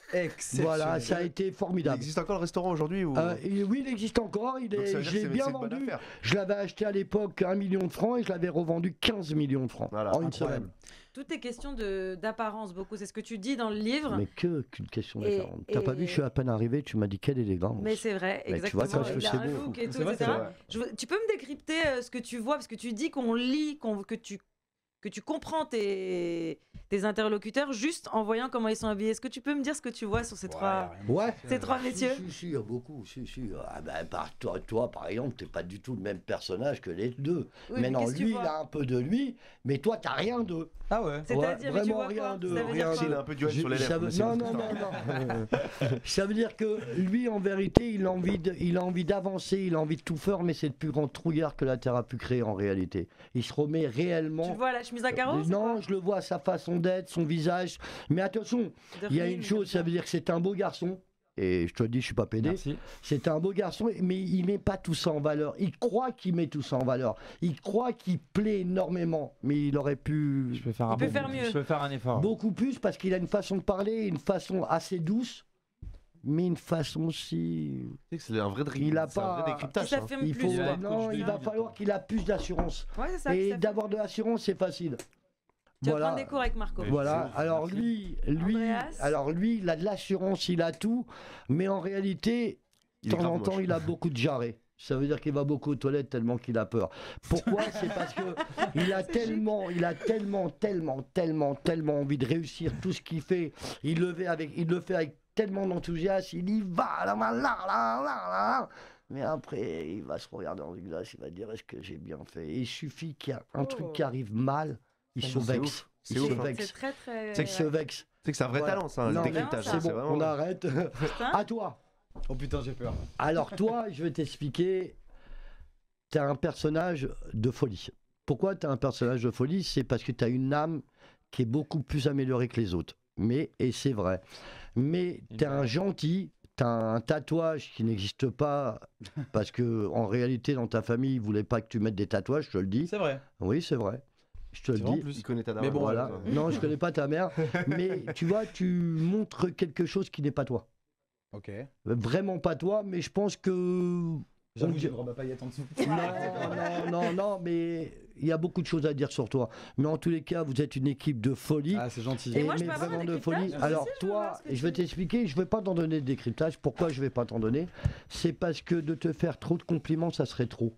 Exceptionnel. Voilà, ça a été Il formidable. existe encore le restaurant aujourd'hui ou... Euh, et oui, il existe encore. Il Donc, ça est, veut dire je que l'ai c'est- bien c'est une bonne vendu. affaire. Je l'avais acheté à l'époque un million de francs et je l'avais revendu quinze millions de francs Voilà, en une incroyable. semaine. Tout est question de- d'apparence, beaucoup. C'est ce que tu dis dans le livre. Mais que qu'une question Et- d'apparence. T'as et- pas vu, je suis à peine arrivé, tu m'as dit quelle élégance. Mais c'est vrai, Mais tu exactement. vois, ça, Il c'est a un beau. look et tout, C'est vrai, et cetera. c'est vrai. Je veux- tu peux me décrypter euh, ce que tu vois, parce que tu dis qu'on lit, qu'on- que, tu, que tu comprends tes, tes interlocuteurs juste en voyant comment ils sont habillés. Est-ce que tu peux me dire ce que tu vois sur ces trois, Ouais. ces trois messieurs? Si, si, si, il y a beaucoup, si, si. Ah ben, par, toi, toi, par exemple, t'es pas du tout le même personnage que les deux. Oui, mais non, qu'est-ce que tu lui, il vois a un peu de lui, mais toi, t'as rien d'eux. Ah ouais. C'est-à-dire, mais tu vraiment vois rien quoi de- Ça veut dire rien quoi Il a un peu du sur les Ça lèvres. veut- mais c'est non, une non, autre non, histoire. non. Ça veut dire que lui, en vérité, il a envie de- il a envie d'avancer, il a envie de tout faire, mais c'est le plus grand trouillard que la Terre a pu créer en réalité. Il se remet réellement. Tu vois la chemise à carreaux c'est Non, quoi je le vois, sa façon d'être, son visage. Mais attention, De il y a rime, une comme chose, ça veut dire que c'est un beau garçon. Et je te le dis, je suis pas pédé. Merci. C'est un beau garçon, mais il met pas tout ça en valeur. Il croit qu'il met tout ça en valeur. Il croit qu'il plaît énormément, mais il aurait pu Je peux faire Il un peut bon- faire mieux. Je peux faire un effort. beaucoup plus parce qu'il a une façon de parler, une façon assez douce, mais une façon aussi. Tu sais que c'est un vrai dri- Il a c'est un pas- vrai décryptage. Ça hein. fait Il plus. faut, Il a quoi. un non, coach il de va vie, falloir qu'il a plus d'assurance. Ouais, c'est ça. Et ça fait- d'avoir de l'assurance, c'est facile. Tu vas Voilà. prendre des cours avec Marco. Mais- Voilà, c'est ouf, alors merci. lui, lui, Andreas alors lui, il a de l'assurance, il a tout, mais en réalité, Il de est temps en grave temps, moche. il a beaucoup de jarrets. Ça veut dire qu'il va beaucoup aux toilettes tellement qu'il a peur. Pourquoi? C'est parce que il a tellement, il a tellement, tellement, tellement, tellement envie de réussir tout ce qu'il fait. Il le fait avec, il le fait avec tellement d'enthousiasme. Il y va, là, là, là, là, là, là. Mais après, il va se regarder dans le glace, il va dire est-ce que j'ai bien fait? Et il suffit qu'il y a un Oh. truc qui arrive mal, il se C'est vexe. ouf. Il C'est se ouf, hein. C'est vexe. très très. Il se vexe. C'est que c'est un vrai Voilà. talent, ça, Non, le décryptage. ça. hein, C'est C'est bon, vraiment. on arrête. Putain. À toi. Oh putain, j'ai peur. Alors toi, je vais t'expliquer. Tu as un personnage de folie. Pourquoi tu as un personnage de folie? C'est parce que tu as une âme qui est beaucoup plus améliorée que les autres. Mais, et c'est vrai. Mais tu es un gentil, tu as un tatouage qui n'existe pas parce que en réalité, dans ta famille, ils voulaient pas que tu mettes des tatouages, je te le dis. C'est vrai. Oui, c'est vrai. Je te le C'est vrai en dis. plus. Il connaît ta dame. Mais bon, Voilà. Non, je connais pas ta mère. Mais tu vois, tu montres quelque chose qui n'est pas toi. Ok. Vraiment pas toi, mais je pense que J'avoue, On- j'ai une robe à paillettes en dessous. Non, non, non, non, mais il y a beaucoup de choses à dire sur toi. Mais en tous les cas, vous êtes une équipe de folie. Ah, c'est gentil. Et moi, je mais peux avoir vraiment un de décryptage folie. aussi, Alors je veux voir toi, ce que je vais tu- t'expliquer, je ne vais pas t'en donner de décryptage. Pourquoi je ne vais pas t'en donner? C'est parce que de te faire trop de compliments, ça serait trop.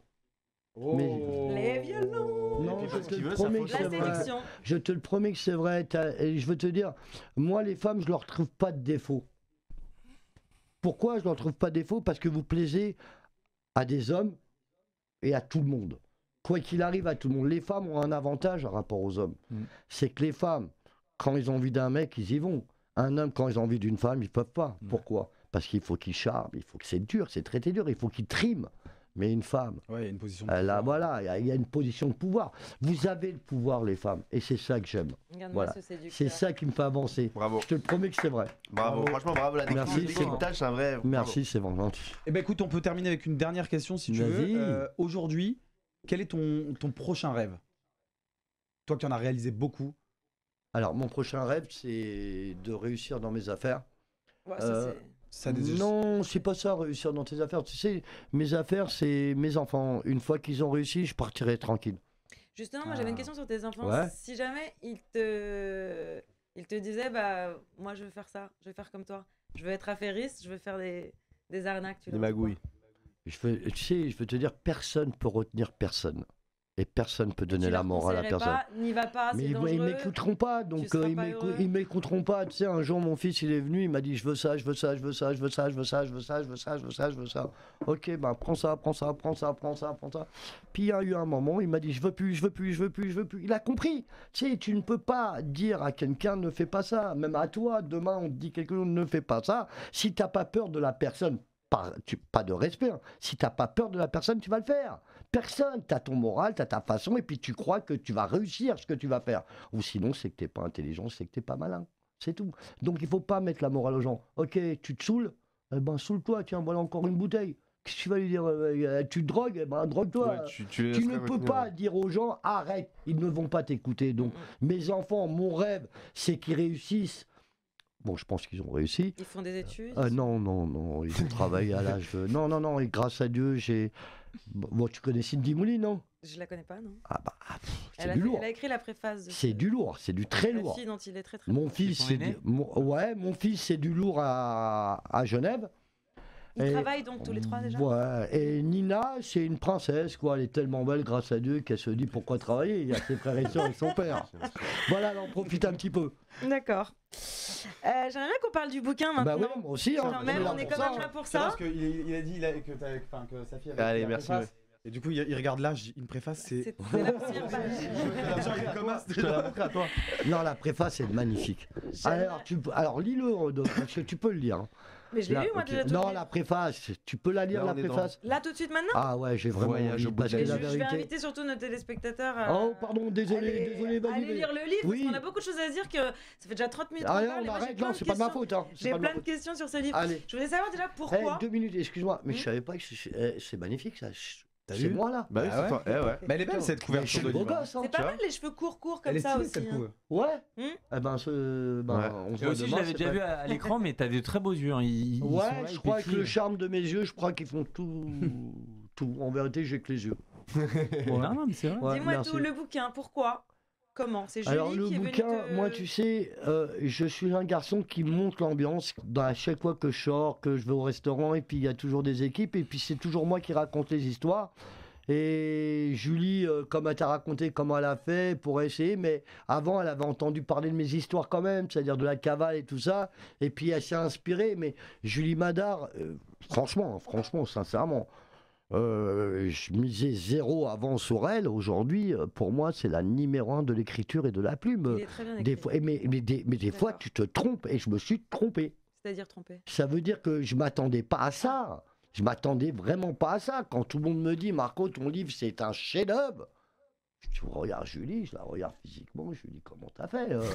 Mais- Les violons. Non, puis je parce te qu'il le veut, ça promets faut que La c'est vrai. sélection. Je te le promets que c'est vrai. T'as- et je veux te dire, moi, les femmes, je leur trouve pas de défaut. Pourquoi je leur trouve pas de défaut? Parce que vous plaisez à des hommes et à tout le monde. Quoi qu'il arrive, à tout le monde. Les femmes ont un avantage par rapport aux hommes. Mm. C'est que les femmes, quand ils ont envie d'un mec, ils y vont. Un homme, quand ils ont envie d'une femme, ils peuvent pas. Mm. Pourquoi? Parce qu'il faut qu'il charme, il faut que c'est dur, c'est traité dur, il faut qu'il trime. Mais une femme, Ouais, il y a une position. de euh, là, pouvoir. voilà, il y a- il y, a une position de pouvoir. Vous avez le pouvoir, les femmes, et c'est ça que j'aime. Regarde-moi Voilà. ce séducteur. C'est ça qui me fait avancer. Bravo. Je te le promets que c'est vrai. Bravo. Franchement, bravo. La Merci, décryptage, c'est décryptage, c'est un vrai. bravo. Merci, c'est vraiment gentil. Eh ben écoute, on peut terminer avec une dernière question si tu veux. Vas-y. Euh, Aujourd'hui, quel est ton, ton prochain rêve? Toi qui en as réalisé beaucoup. Alors, mon prochain rêve, c'est de réussir dans mes affaires. Ouais, ça, Euh, c'est- Ça des... Non, c'est pas ça, réussir dans tes affaires. Tu sais, mes affaires, c'est mes enfants. Une fois qu'ils ont réussi, je partirai tranquille. Justement, moi j'avais une Ah. question sur tes enfants. Ouais. Si jamais ils te, ils te disaient, bah moi je veux faire ça, je vais faire comme toi, je veux être affairiste, je veux faire des, des arnaques, tu Des leur dis quoi? magouilles. Je veux, tu sais, je veux te dire, personne peut retenir personne. Et personne peut Et donner tu la leur morale à conseillerais personne. pas, n'y va pas, Mais c'est ils, dangereux. ils m'écouteront pas, donc seras euh, ils pas m'écou- heureux. ils m'écouteront pas. Tu sais, un jour, mon fils, il est venu, il m'a dit, je veux ça, je veux ça, je veux ça, je veux ça, je veux ça, je veux ça, je veux ça, je veux ça, je veux ça. Ok, ben prends ça, prends ça, prends ça, prends ça, prends ça. Puis il y a eu un moment, il m'a dit, je veux plus, je veux plus, je veux plus, je veux plus. Il a compris. Tu sais, tu ne peux pas dire à quelqu'un, ne fais pas ça. Même à toi, demain, on te dit quelque chose, ne fais pas ça. Si t'as pas peur de la personne, pas, tu, pas de respect, hein. Si t'as pas peur de la personne, tu vas le faire. Personne, tu as ton moral, tu as ta façon, et puis tu crois que tu vas réussir ce que tu vas faire. Ou sinon, c'est que tu n'es pas intelligent, c'est que tu n'es pas malin. C'est tout. Donc il faut pas mettre la morale aux gens. Ok, tu te saoules, eh ben saoule-toi, tiens, voilà encore une bouteille. Qu'est-ce que tu vas lui dire? Euh, Tu te drogues, eh ben drogue-toi. Ouais, tu, tu les Tu laisserais ne peux retenir. pas dire aux gens, arrête, ils ne vont pas t'écouter. Donc Mm, mes enfants, mon rêve, c'est qu'ils réussissent Bon, je pense qu'ils ont réussi. Ils font des études Euh, non, non, non, ils ont travaillé à l'âge de... Non, non, non, et grâce à Dieu, j'ai... Bon, tu connais Cindy Moulin, non? Je la connais pas, non. Ah bah, pff, Elle c'est a, du fait- lourd. elle a écrit la préface. de C'est ce- du lourd, c'est du très la lourd. fille dont il est très très Mon bon. fils, sont c'est aînés du... mon- ouais, mon fils, c'est du lourd à, à Genève. Ils Et- travaillent donc tous les trois déjà. Ouais, et Nina, c'est une princesse, quoi. Elle est tellement belle, grâce à Dieu, qu'elle se dit pourquoi travailler. Il y a ses frères et soeurs et son père. Voilà, elle en profite un petit peu. D'accord. Euh, J'aimerais bien qu'on parle du bouquin Bah maintenant. ouais, moi aussi. Quand hein, même, là on est pour quand ça, même là hein. pour C'est ça. parce qu'il il a dit il a- que, t'as- enfin, que sa fille avait Allez, écrit la merci, préface. Et du coup, il, il regarde là, je dis, une préface, c'est. C'est c'est la première page. Genre, il commence Je te l'ai montré à toi. Non, la préface est magnifique. J'aimerais- Alors, tu, alors lis-le, euh, donc, parce que tu peux le lire. hein. Mais je l'ai Là, lu moi ok. déjà tout Non, lu. la préface, tu peux la lire, Là, la on est dans- préface Là tout de suite maintenant. Ah ouais, j'ai vraiment Voyage envie, au bout parce de que Mais la je, je vais vérité... inviter surtout nos téléspectateurs à. Oh, pardon, désolé, Allez- désolé, vas-y, Allez vas-y. lire le livre, Oui. parce qu'on a beaucoup de choses à se dire, que ça fait déjà trente minutes qu'on Allez, parle, et on moi, j'ai arrête, plein non, de c'est pas de ma questions. faute. Hein. c'est J'ai pas de ma plein de faute. questions sur ce livre. Allez. Je voulais savoir déjà Eh, pourquoi. deux minutes, excuse-moi, mais Hmm. je savais pas que c'est eh, c'est magnifique ça. Je- T'as C'est vu moi là. Bah oui, Ah c'est ouais. toi. Eh ouais. Mais elle est belle cette Mais je couverture suis de le beau livre. gosse, hein. C'est pas mal les cheveux courts courts comme Elle est ça stylée aussi. cette hein. couve. Ouais. Hmm. Eh ben, ce... ben Ouais. on se Et voit aussi, je demain, l'avais c'est déjà pas- vu à, à l'écran, mais t'as de très beaux yeux. hein. Ils, ils sont Ouais, là, je ils crois que pétillent. le charme de mes yeux, je crois qu'ils font tout. tout. En vérité, j'ai que les yeux. Non, non, mais c'est vrai. Ouais, Dis-moi merci. tout, le bouquin, pourquoi? Comment? C'est Julie Alors le qui est venue bouquin, te- moi tu sais, euh, je suis un garçon qui monte l'ambiance dans- à chaque fois que je sors, que je vais au restaurant, et puis il y a toujours des équipes, et puis c'est toujours moi qui raconte les histoires. Et Julie, euh, comme elle t'a raconté comment elle a fait pour essayer, mais avant elle avait entendu parler de mes histoires quand même, c'est-à-dire de la cavale et tout ça, et puis elle s'est inspirée. Mais Julie Madar, euh, franchement, franchement, sincèrement, euh, je misais zéro avant sur elle. Aujourd'hui, euh, pour moi, c'est la numéro un de l'écriture et de la plume. Il est très bien Des écrit. fois, et mais, mais des, mais des fois, D'accord. tu te trompes, et je me suis trompé. C'est-à-dire trompé. Ça veut dire que je m'attendais pas à ça. Je m'attendais vraiment pas à ça. Quand tout le monde me dit, Marco, ton livre, c'est un chef-d'œuvre. Je regarde Julie, je la regarde physiquement, je lui dis, comment t'as fait euh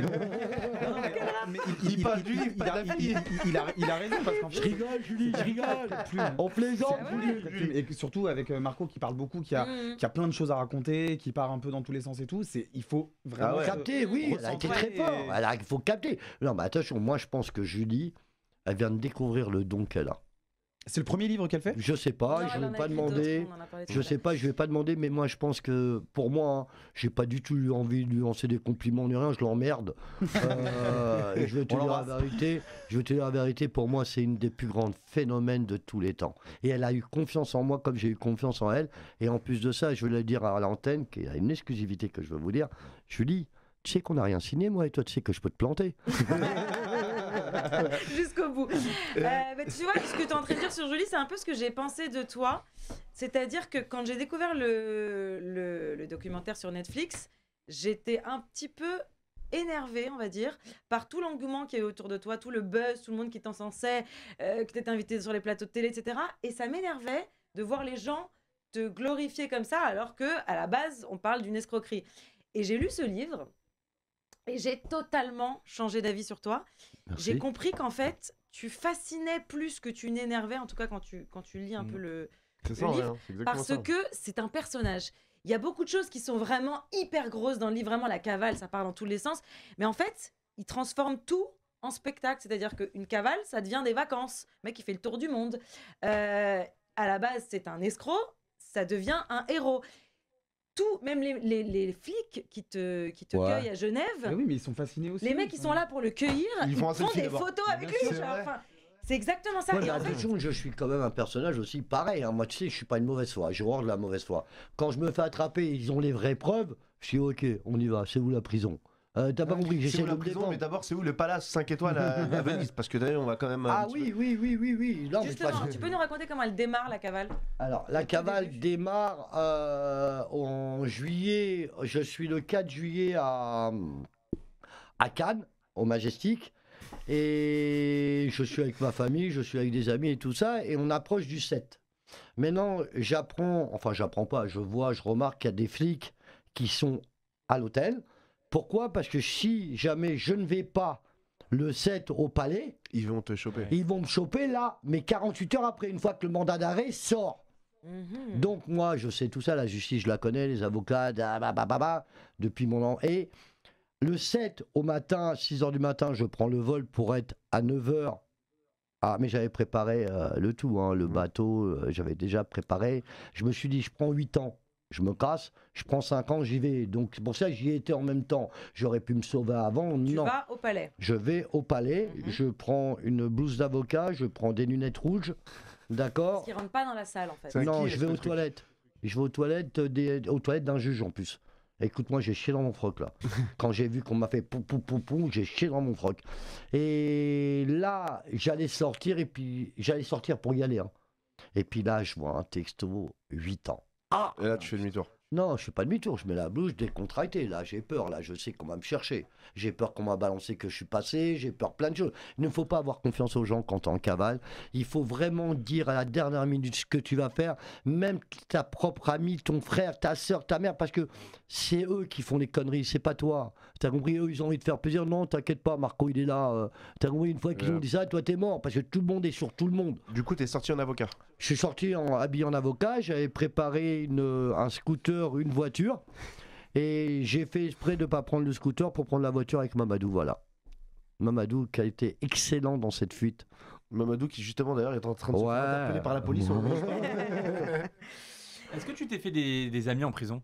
Mais Il parle du livre, il pas de a- la il- fille. il- il a il a raison parce qu'en Je fait. rigole, Julie, je rigole. Plume. On plaisante, Ah ouais. Julie. Plume. Et que surtout avec euh, Marco qui parle beaucoup, qui a, Mmh. qui a plein de choses à raconter, qui part un peu dans tous les sens et tout. C'est, il faut vraiment. Ah ouais. se- Capter, oui, elle a été très recentrer fort. et- Elle a- Il faut capter. Non, mais attention, moi, je pense que Julie, elle vient de découvrir le don qu'elle a. C'est le premier livre qu'elle fait. Je sais pas, Non, je elle ne en vais a pas écrit demander. d'autres, on en a parlé tout Je à sais l'heure. pas, je vais pas demander, mais moi je pense que pour moi, hein, j'ai pas du tout eu envie de lui lancer des compliments ni rien, je l'emmerde. Euh, et je vais te On dire la l'embrasse. vérité, je vais te dire la vérité, pour moi c'est une des plus grandes phénomènes de tous les temps. Et elle a eu confiance en moi comme j'ai eu confiance en elle. Et en plus de ça, je veux le dire à l'antenne, qui a une exclusivité que je veux vous dire, Julie, tu sais qu'on n'a rien signé moi et toi tu sais que je peux te planter. Jusqu'au bout. Euh, bah, tu vois, ce que tu es en train de dire sur Julie, c'est un peu ce que j'ai pensé de toi. C'est-à-dire que quand j'ai découvert le, le, le documentaire sur Netflix, j'étais un petit peu énervée, on va dire, par tout l'engouement qui est autour de toi, tout le buzz, tout le monde qui t'encensait, euh, qui t'était invité sur les plateaux de télé, et cetera. Et ça m'énervait de voir les gens te glorifier comme ça, alors que à la base, on parle d'une escroquerie. Et j'ai lu ce livre. Et j'ai totalement changé d'avis sur toi. J'ai compris qu'en fait, tu fascinais plus que tu n'énervais, en tout cas quand tu, quand tu lis un Mm. peu le... C'est ça, Le ouais, livre, hein, c'est exactement Parce ça. que c'est un personnage. Il y a beaucoup de choses qui sont vraiment hyper grosses dans le livre, vraiment la cavale, ça part dans tous les sens. Mais en fait, il transforme tout en spectacle. C'est-à-dire qu'une cavale, ça devient des vacances. Le mec, il fait le tour du monde. Euh, à la base, c'est un escroc, ça devient un héros. Tout, même les, les, les flics qui te, qui te Ouais. cueillent à Genève, Ah oui, mais ils sont fascinés aussi. les mecs qui sont là pour le cueillir, Ils ils, font un font selfie des d'abord. photos avec Bien lui. sûr, genre, c'est vrai. enfin, c'est exactement ça. Ouais, mais Et en fait, attention, je suis quand même un personnage aussi pareil. hein. Moi, tu sais, je suis pas une mauvaise foi. J'ai horreur de la mauvaise foi. Quand je me fais attraper, ils ont les vraies preuves. Je dis ok, on y va. C'est où la prison euh, T'as pas compris C'est J'essaie où de la me prison, défendre. mais d'abord, c'est où le palace cinq étoiles à, à Venise? Parce que d'ailleurs, on va quand même. un Ah petit oui, oui, oui, oui, oui. Non, mais de toute justement, façon- tu peux nous raconter comment elle démarre la cavale? Alors, la tout cavale début. démarre euh, en juillet. Je suis le quatre juillet à, à Cannes, au Majestic. Et je suis avec ma famille, je suis avec des amis et tout ça. Et on approche du sept. Maintenant, j'apprends, enfin, j'apprends pas, je vois, je remarque qu'il y a des flics qui sont à l'hôtel. Pourquoi? Parce que si jamais je ne vais pas le sept au palais, Ils vont te choper. ils vont me choper là, mais quarante-huit heures après, une fois que le mandat d'arrêt sort. Mhm. Donc moi, je sais tout ça, la justice, je la connais, les avocats, da, ba, ba, ba, ba, depuis mon an. Et Le sept, au matin, à six heures du matin, je prends le vol pour être à neuf heures. Ah, mais j'avais préparé euh, le tout, hein, le bateau, euh, j'avais déjà préparé. Je me suis dit, je prends huit ans, je me casse, je prends cinq ans, j'y vais. Donc c'est pour ça que j'y étais en même temps. J'aurais pu me sauver avant, Tu non. vas au palais. Je vais au palais, Mhm. je prends une blouse d'avocat, je prends des lunettes rouges, d'accord. Parce qu'ils rentrent pas dans la salle en fait. C'est un Non, qui, je est-ce vais que aux le truc toilettes. Je vais aux toilettes, euh, des, aux toilettes d'un juge en plus. Écoute-moi, j'ai chié dans mon froc là. Quand j'ai vu qu'on m'a fait pou pou pou pou, j'ai chié dans mon froc. Et là, j'allais sortir et puis j'allais sortir pour y aller. hein. Et puis là, je vois un texto, huit ans. Ah Et là, tu fais demi-tour. Non, je fais pas demi-tour, je mets la blouse décontractée. Là, j'ai peur, là, je sais qu'on va me chercher. J'ai peur qu'on m'a balancé que je suis passé, j'ai peur plein de choses. Il ne faut pas avoir confiance aux gens quand tu es en cavale. Il faut vraiment dire à la dernière minute ce que tu vas faire, même ta propre amie, ton frère, ta soeur, ta mère, parce que c'est eux qui font les conneries, c'est pas toi. T'as compris, eux, ils ont envie de faire plaisir. Non, t'inquiète pas, Marco, il est là. euh, T'as compris, une fois qu'ils Ouais. ont dit ça, toi, t'es mort, parce que tout le monde est sur tout le monde. Du coup, t'es sorti en avocat. Je suis sorti en, habillé en avocat, j'avais préparé une, un scooter, une voiture, et j'ai fait exprès de ne pas prendre le scooter pour prendre la voiture avec Mamadou, voilà. Mamadou qui a été excellent dans cette fuite. Mamadou qui justement d'ailleurs est en train de se Ouais. faire interpeller par la police. on le voit. Est-ce que tu t'es fait des, des amis en prison?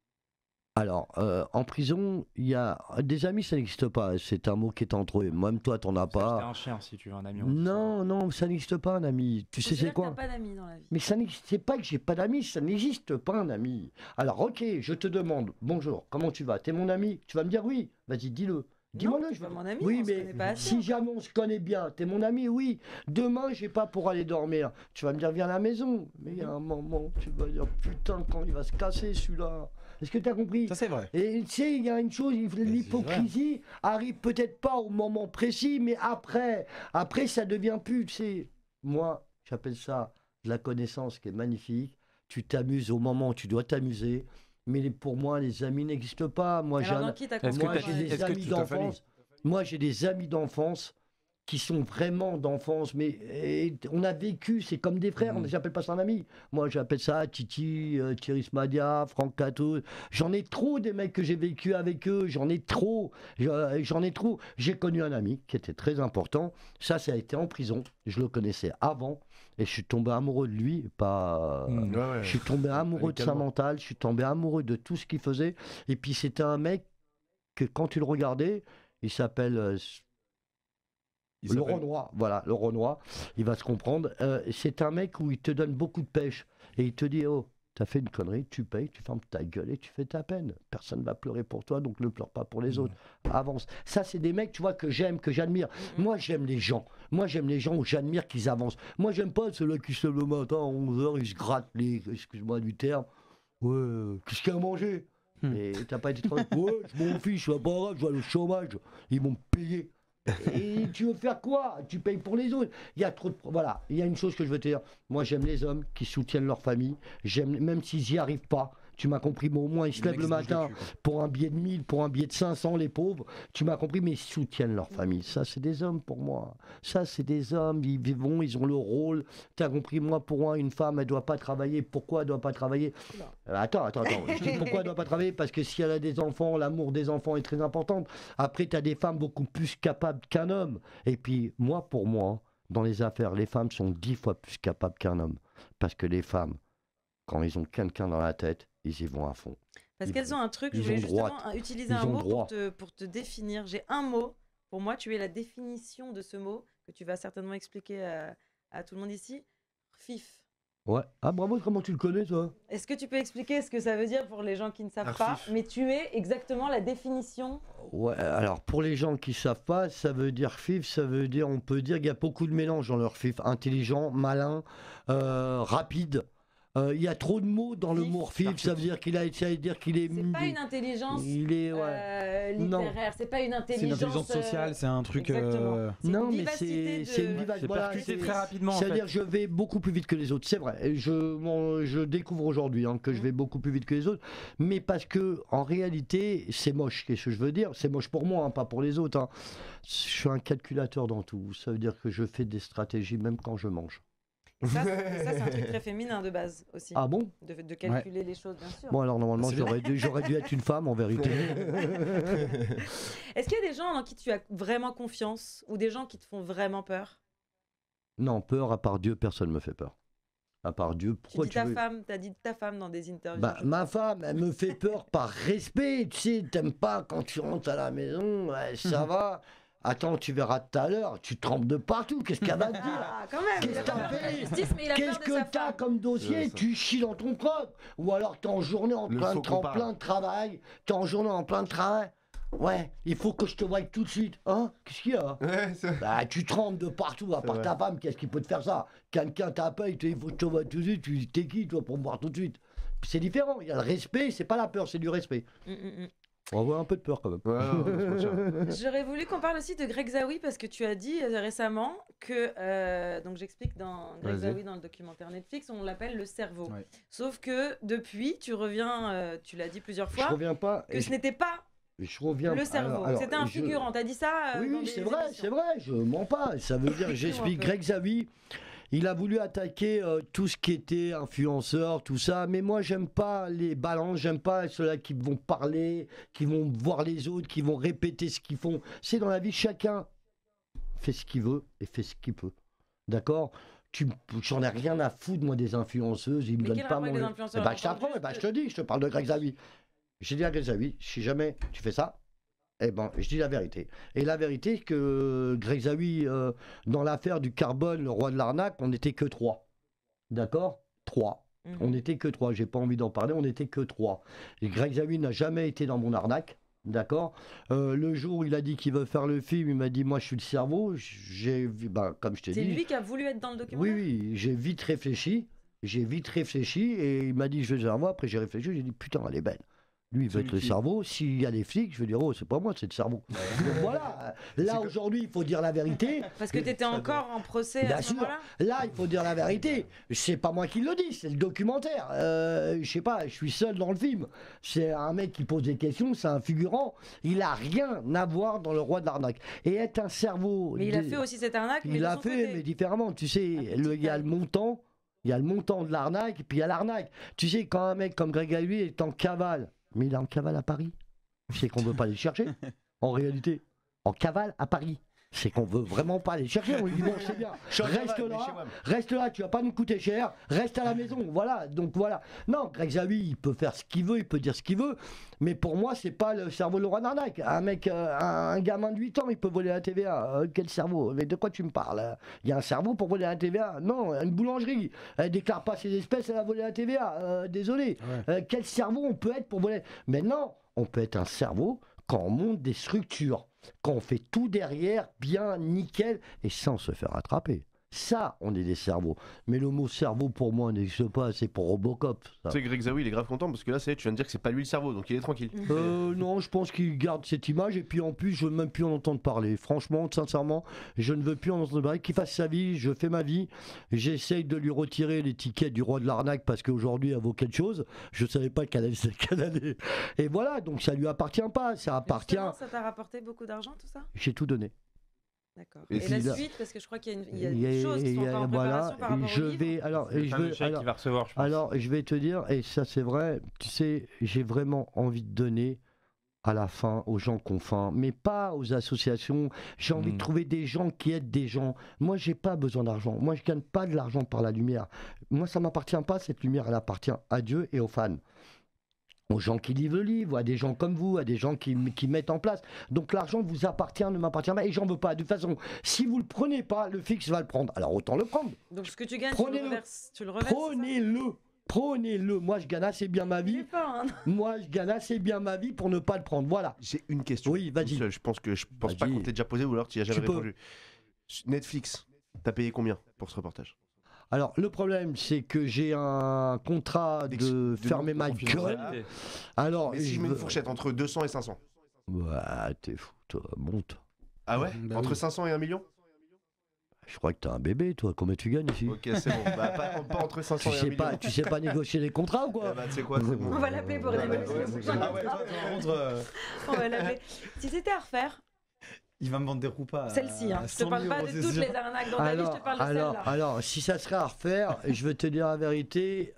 Alors, euh, en prison, il y a des amis, ça n'existe pas, c'est un mot qui est entre eux. Même toi, t'en as Parce que pas. J'étais un chien si tu veux un ami. en Non, non, ça n'existe pas un ami. Tu sais c'est Considère que quoi? t'as pas d'amis dans la vie. Mais ça n'existe c'est pas que j'ai pas d'amis, ça n'existe pas un ami. Alors ok, je te demande, bonjour, comment tu vas? T'es mon ami? Tu vas me dire oui. Vas-y, dis-le. Dis-moi Non, le. tu vas mon ami, Oui, on se mais connaît pas assez. si jamais on se connaît bien, t'es mon ami, oui. Demain, j'ai pas pour aller dormir. Tu vas me dire viens à la maison. Mais il y a un moment, tu vas dire putain quand il va se casser celui-là. Est-ce que tu as compris? Ça, c'est vrai. Et tu sais, il y a une chose, il- l'hypocrisie arrive peut-être pas au moment précis, mais après, après ça devient plus, tu sais. Moi, j'appelle ça de la connaissance qui est magnifique. Tu t'amuses au moment où tu dois t'amuser, mais les- pour moi, les amis n'existent pas. Moi, j'ai Alors, un- dans qui t'as Est-ce que moi, t'as- j'ai des est-ce que amis tu- ta famille d'enfance. Moi, j'ai des amis d'enfance qui sont vraiment d'enfance, mais et, on a vécu, c'est comme des frères, Mhm. j'appelle pas ça un ami. Moi, j'appelle ça Titi, euh, Thierry Smadia, Franck Cato. J'en ai trop des mecs que j'ai vécu avec eux, j'en ai trop, j'en j'en ai trop. J'ai connu un ami qui était très important, ça, ça a été en prison, je le connaissais avant, et je suis tombé amoureux de lui, pas... Hmm. Ouais, ouais. Je suis tombé amoureux de sa Amicalement. mentale, je suis tombé amoureux de tout ce qu'il faisait. Et puis c'était un mec que quand tu le regardais, il s'appelle euh, Il le s'appelle- Renoir. Voilà, le Renoir, il va se comprendre. Euh, c'est un mec où il te donne beaucoup de pêche. Et il te dit, oh, t'as fait une connerie, tu payes, tu fermes ta gueule et tu fais ta peine. Personne ne va pleurer pour toi, donc ne pleure pas pour les autres. Avance. Ça, c'est des mecs, tu vois, que j'aime, que j'admire. Moi, j'aime les gens. Moi, j'aime les gens où j'admire qu'ils avancent. Moi, j'aime pas ceux-là qui se lèvent le matin à onze heures, ils se grattent les, excuse-moi du terme. Ouais, euh, qu'est-ce qu'il y a à manger? Hmm. Et t'as pas été trop. Ouais, je m'en fiche, je suis pas grave, je vais aller au chômage. Ils m'ont payé. Et tu veux faire quoi? Tu payes pour les autres. Il y a trop de. Voilà, il y a une chose que je veux te dire. Moi, j'aime les hommes qui soutiennent leur famille. J'aime, même s'ils n'y arrivent pas. Tu m'as compris, mais au moins ils se Le lèvent mec le qui se bouge matin le cul, quoi. pour un billet de mille, pour un billet de cinq cents, les pauvres. Tu m'as compris, mais ils soutiennent leur famille. Ça, c'est des hommes pour moi. Ça, c'est des hommes. Ils vivent, ils ont le rôle. Tu as compris, moi, pour moi, une femme, elle doit pas travailler. Pourquoi elle doit pas travailler? Euh, Attends, attends, attends. Je dis pourquoi elle doit pas travailler? Parce que si elle a des enfants, l'amour des enfants est très important. Après, tu as des femmes beaucoup plus capables qu'un homme. Et puis, moi, pour moi, dans les affaires, les femmes sont dix fois plus capables qu'un homme. Parce que les femmes, quand ils ont quelqu'un dans la tête, ils y vont à fond. Parce Ils qu'elles ont un truc, je ils voulais ont justement droite. euh, utiliser Ils un ont mot droit. pour te, pour te définir. J'ai un mot. Pour moi, tu es la définition de ce mot que tu vas certainement expliquer à, à tout le monde ici. Fif. Ouais. Ah, bravo, comment tu le connais, toi? Est-ce que tu peux expliquer ce que ça veut dire pour les gens qui ne savent pas? Arfif. Mais tu es exactement la définition. Ouais, alors pour les gens qui savent pas, ça veut dire fif, ça veut dire, on peut dire qu'il y a beaucoup de mélange dans leur fif. Intelligent, malin, euh, rapide. Euh, Il y a trop de mots dans le Fif, mot fif, ça veut dire qu'il a, ça veut dire qu'il est. C'est pas une intelligence Il est, ouais. euh, Non. littéraire. C'est pas une C'est intelligence. une intelligence euh, sociale, c'est un truc. exactement. euh, C'est une Non, mais vivacité c'est c'est de- une vivacité. C'est Voilà, percuté c'est- très rapidement. en C'est-à-dire fait. je vais beaucoup plus vite que les autres, c'est vrai. Et Je, mon- je découvre aujourd'hui hein, que je vais beaucoup plus vite que les autres, mais parce que en réalité, c'est moche. Qu'est-ce que je veux dire? C'est moche pour moi, hein, pas pour les autres. hein. Je suis un calculateur dans tout. Ça veut dire que je fais des stratégies même quand je mange. Ça, c'est ça, c'est un truc très féminin de base aussi. Ah bon? De, de calculer les choses, bien sûr. Bon, alors normalement, j'aurais dû, j'aurais dû être une femme en vérité. Est-ce qu'il y a des gens en qui tu as vraiment confiance ou des gens qui te font vraiment peur? Non, peur, à part Dieu, personne ne me fait peur. À part Dieu, Tu pourquoi dis tu ta veux... femme, t'as dit ta femme dans des interviews. Bah, ma femme, elle me fait peur par respect. Tu sais, t'aimes pas quand tu rentres à la maison, ouais, ça va. Attends, tu verras tout à l'heure, tu trempes de partout. Qu'est-ce qu'elle va te dire? Ah, quand même. Qu'est-ce il a que t'as peur de la fait? justice, mais il a Qu'est-ce peur de que sa t'as femme. comme dossier? Ouais, ça. Tu chies dans ton croc. Ou alors t'es en journée en Le plein, faux de, en qu'on plein parle. de travail. T'es en journée en plein de travail. Ouais, il faut que je te voie tout de suite. Hein? Qu'est-ce qu'il y a? Ouais, c'est- Bah, tu trempes de partout, à C'est part vrai. ta femme, qu'est-ce qui peut te faire ça? Quelqu'un t'appelle, il te dit, il faut que je te voie tout de suite, tu dis, t'es qui toi pour me voir tout de suite? C'est différent, il y a le respect, c'est pas la peur, c'est du respect. Mm, mm, mm. On va avoir un peu de peur quand même. Ouais, non, non, c'est pas sûr. J'aurais voulu qu'on parle aussi de Greg Zawi parce que tu as dit euh, récemment que, euh, donc j'explique dans Greg Vas-y. Zawi dans le documentaire Netflix, on l'appelle le cerveau. Ouais. Sauf que depuis, tu reviens, euh, tu l'as dit plusieurs Je fois, reviens pas. que et ce n'était pas je, je reviens le cerveau. alors- alors, C'était un je- figurant, t'as dit ça euh, Oui, dans oui, des c'est vrai, émissions. c'est vrai, je mens pas. Ça veut dire, j'explique, un peu. Greg Zawi, il a voulu attaquer euh, tout ce qui était influenceur, tout ça, mais moi j'aime pas les balances, j'aime pas ceux-là qui vont parler, qui vont voir les autres, qui vont répéter ce qu'ils font. C'est dans la vie, chacun fait ce qu'il veut et fait ce qu'il peut. D'accord? Tu, j'en ai rien à foutre, moi, des influenceuses, ils me Mais donnent quel pas rapport mon... avec les Eh influenceurs? ben, On je parle t'apprends, juste eh ben, de- je te dis, je te parle de Greg Zawi. J'ai dit à Greg Zawi, si jamais tu fais ça, eh ben, je dis la vérité. Et la vérité, c'est que Greg Zawi, euh, dans l'affaire du carbone, le roi de l'arnaque, on n'était que trois. D'accord? Trois. Mhm. On n'était que trois. J'ai pas envie d'en parler, on n'était que trois. Et Greg Zawi n'a jamais été dans mon arnaque. D'accord. Euh, le jour où il a dit qu'il veut faire le film, il m'a dit moi je suis le cerveau. J'ai vu, ben, comme je t'ai C'est dit. lui qui a voulu être dans le Oui, documentaire. oui, j'ai vite réfléchi. J'ai vite réfléchi et il m'a dit je veux le cerveau. Après j'ai réfléchi, j'ai dit putain elle est belle. Lui il veut C'est être le qui cerveau. S'il y a des flics, je vais dire oh c'est pas moi, c'est le cerveau. Donc voilà. Là comme- aujourd'hui il faut dire la vérité. Parce que t'étais encore en procès Bien à ce sûr. moment-là. Là il faut dire la vérité. C'est pas moi qui le dis, c'est le documentaire. Euh, je sais pas, je suis seul dans le film. C'est un mec qui pose des questions, c'est un figurant. Il a rien à voir dans le roi de l'arnaque. Et être un cerveau. Mais il a des- fait aussi cette arnaque. mais Il de a son fait, côté. mais différemment. Tu sais, À le- petite il y a le taille. montant, il y a le montant de l'arnaque, et puis il y a l'arnaque. Tu sais, quand un mec comme Greg Zawi est en cavale, mais il est en cavale à Paris, c'est qu'on veut pas aller le chercher. En réalité, en cavale à Paris, c'est qu'on veut vraiment pas aller le chercher. On lui dit bon, c'est bien, Je suis en reste cavale, mais chez là, moi. reste là, tu vas pas nous coûter cher, reste à la maison. Voilà, donc voilà. Non, Greg Zawi, il peut faire ce qu'il veut, il peut dire ce qu'il veut, mais pour moi, c'est pas le cerveau de Laurent Arnaque. Un mec, euh, un, un gamin de huit ans, il peut voler la T V A. Euh, quel cerveau? Mais de quoi tu me parles? Il y a un cerveau pour voler la T V A? Non, une boulangerie. Elle déclare pas ses espèces, elle a volé la T V A. Euh, désolé. Euh, quel cerveau on peut être pour voler? Mais non, on peut être un cerveau quand on monte des structures, quand on fait tout derrière, bien, nickel, et sans se faire attraper. Ça, on est des cerveaux. Mais le mot cerveau, pour moi, n'existe pas, c'est pour Robocop. ça. Tu sais, Greg Zawi, il est grave content parce que là, c'est, tu viens de dire que c'est pas lui le cerveau, donc il est tranquille. Euh, non, je pense qu'il garde cette image, et puis en plus, je veux même plus en entendre parler. Franchement, sincèrement, je ne veux plus en entendre parler. Qu'il fasse sa vie, je fais ma vie. J'essaye de lui retirer l'étiquette du roi de l'arnaque parce qu'aujourd'hui, elle vaut quelque chose. Je savais pas qu'elle allait, qu'elle allait. Et voilà, donc ça lui appartient pas, ça appartient. Justement, ça t'a rapporté beaucoup d'argent, tout ça? J'ai tout donné. D'accord. Et Et, si la là- suite, parce que je crois qu'il y a, une, il y a Il y a- des choses qui il sont y a- encore en voilà, préparation par rapport je au livre. vais, alors, et Le je fameux vais, chèque alors, qu'il va recevoir, je pense. alors, je vais te dire, et ça c'est vrai, tu sais, j'ai vraiment envie de donner à la fin aux gens qui ont faim, mais pas aux associations. J'ai envie Mm. de trouver des gens qui aident des gens. Moi, j'ai pas besoin d'argent. Moi, je gagne pas de l'argent par la lumière. Moi, ça m'appartient pas, cette lumière, elle appartient à Dieu et aux fans. Aux gens qui livrent le livre, à des gens comme vous, à des gens qui, qui mettent en place. Donc l'argent vous appartient, ne m'appartient pas, et j'en veux pas. De toute façon, si vous le prenez pas, le fixe va le prendre. Alors autant le prendre. Donc ce que tu gagnes, tu Prenez-le. le reverses. Tu le reverses, c'est ça? Prenez-le. Prenez-le. Moi, je gagne assez bien ma Il est vie. fort, hein. Moi, je gagne assez bien ma vie pour ne pas le prendre. Voilà. J'ai une question. Oui, vas-y. Une seule. Je pense que je pense pas Vas-y. qu'on t'ait déjà posé ou alors tu y as jamais Tu peux. répondu. Netflix, t'as payé combien pour ce reportage? Alors, le problème, c'est que j'ai un contrat D'ex- de de fermer ma gueule. Confidentialité. Alors, Mais si je mets veux- une fourchette entre deux cents et cinq cents. Ouais, t'es fou, toi. Monte. Ah ouais? Bah Entre oui. cinq cents et un million? Je crois que t'as un bébé, toi. Combien tu gagnes ici? Ok, c'est bon. Bah, pas, pas entre cinq cents Tu et un sais million. pas, tu sais pas négocier les contrats ou Eh quoi? bah, tu sais quoi, c'est bon. On va l'appeler pour Ouais, négocier ouais, le ouais, prochain c'est- Ah ouais, contrat. toi, tu rencontres, euh, On va l'appeler. Si c'était à refaire, Il va me vendre des roupas. Celle-ci, hein. Je te parle pas de toutes les arnaques dans ta vie, je te parle de alors, celle-là. alors, si ça serait à refaire, je veux te dire la vérité,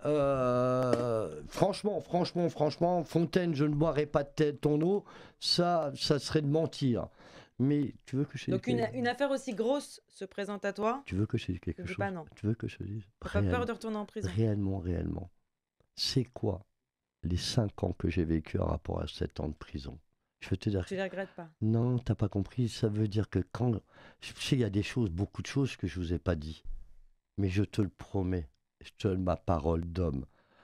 euh, franchement, franchement, franchement, Fontaine, je ne boirai pas de tête ton eau, ça, ça serait de mentir. Mais tu veux que je te Donc dise une, une affaire aussi grosse se présente à toi. Tu veux que je te dise quelque Je veux chose pas, non. Tu veux que je te dise T'as pas peur de retourner en prison? Réellement, réellement. C'est quoi les cinq ans que j'ai vécu en rapport à sept ans de prison? Je veux te dire. Tu les regrettes pas? Non, t'as pas compris. Ça veut dire que quand. Je sais, il y a des choses, beaucoup de choses que je vous ai pas dit. Mais je te le promets, je te donne ma parole d'homme.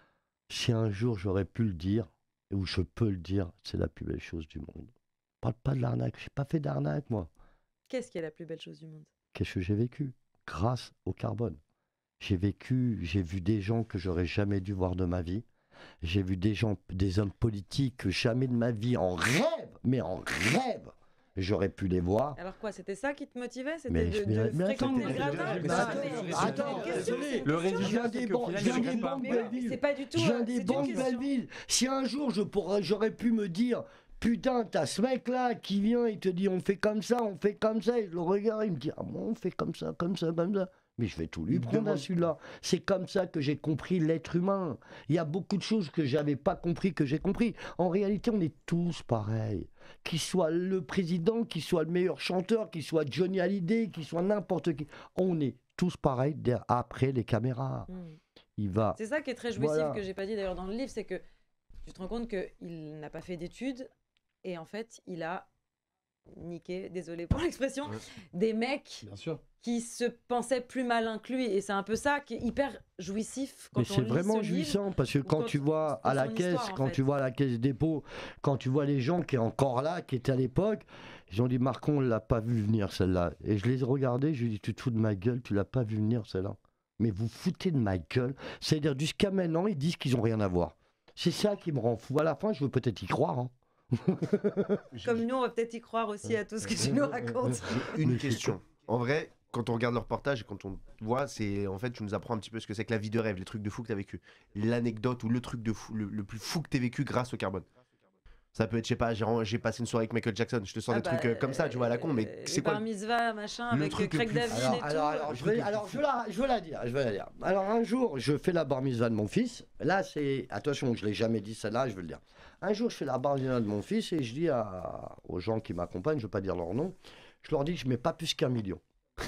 Si un jour j'aurais pu le dire, ou je peux le dire, c'est la plus belle chose du monde. Parle pas de l'arnaque. J'ai pas fait d'arnaque, moi. Qu'est-ce qui est la plus belle chose du monde? Qu'est-ce que j'ai vécu? Grâce au carbone. J'ai vécu, j'ai vu des gens que j'aurais jamais dû voir de ma vie. J'ai vu des gens, des hommes politiques que jamais de ma vie, en rêve, mais en rêve, j'aurais pu les voir. Alors quoi, c'était ça qui te motivait? C'était Mais de, je- de mais- mais fréquenter attends, le gratin? mais Non, attends, mais- attends, mais question, désolé. c'est une Le question. résultat, Je viens c'est des qu'au banques, final, je viens il des regrette pas. banques Mais oui, Belleville. c'est pas du tout. Je viens euh, des c'est une banques question. Belleville. Si un jour je pourrais, j'aurais pu me dire, putain, t'as ce mec-là qui vient et te dit, on fait comme ça, on fait comme ça, et je le regarde, il me dit, ah bon, on fait comme ça, comme ça, comme ça. Mais je vais tout lui Il prendre à demande- celui-là. C'est comme ça que j'ai compris l'être humain. Il y a beaucoup de choses que j'avais pas compris, que j'ai compris. En réalité, on est tous pareils. Qu'il soit le président, qu'il soit le meilleur chanteur, qu'il soit Johnny Hallyday, qu'il soit n'importe qui. On est tous pareils der- après les caméras. Hmm. Il va. C'est ça qui est très jouissif, Voilà. que j'ai pas dit d'ailleurs dans le livre, c'est que tu te rends compte qu'il n'a pas fait d'études et en fait, il a niqué, désolé pour l'expression, Ouais. des mecs Bien sûr. qui se pensaient plus malins que lui. Et c'est un peu ça qui est hyper jouissif quand Mais on c'est lit vraiment ce livre. jouissant parce que ou quand quand tu tu- vois c'est à la son caisse, histoire, en quand fait. tu vois à la caisse dépôt, quand tu vois les gens qui sont encore là, qui étaient à l'époque, ils ont dit Marcon, on l'a pas vu venir celle-là. Et je les ai regardés, je lui ai dit tu te fous de ma gueule, tu l'as pas vu venir celle-là. Mais vous foutez de ma gueule. C'est-à-dire jusqu'à maintenant, ils disent qu'ils ont rien à voir. C'est ça qui me rend fou. À la fin, je veux peut-être y croire. Hein. Comme nous, on va peut-être y croire aussi à tout ce que tu nous racontes. Une question. En vrai, quand on regarde le reportage et quand on voit, c'est en fait, tu nous apprends un petit peu ce que c'est que la vie de rêve, les trucs de fou que tu as vécu. L'anecdote ou le truc de fou, le, le plus fou que tu as vécu grâce au carbone. Ça peut être, je sais pas, j'ai j'ai passé une soirée avec Michael Jackson, je te sors Ah des bah, trucs euh, comme ça, tu vois, à la con, mais euh, c'est les quoi bar mitzvah, machin, le avec truc le Craig plus- David Alors, et tout. alors, alors, je vais, alors je, veux la, je veux la dire, je veux la dire. Alors un jour, je fais la bar mitzvah de mon fils. Là, c'est attention, je l'ai jamais dit celle-là, je veux le dire. Un jour, je fais la bar mitzvah de mon fils et je dis à, aux gens qui m'accompagnent, je veux pas dire leur nom, je leur dis que je mets pas plus qu'un million.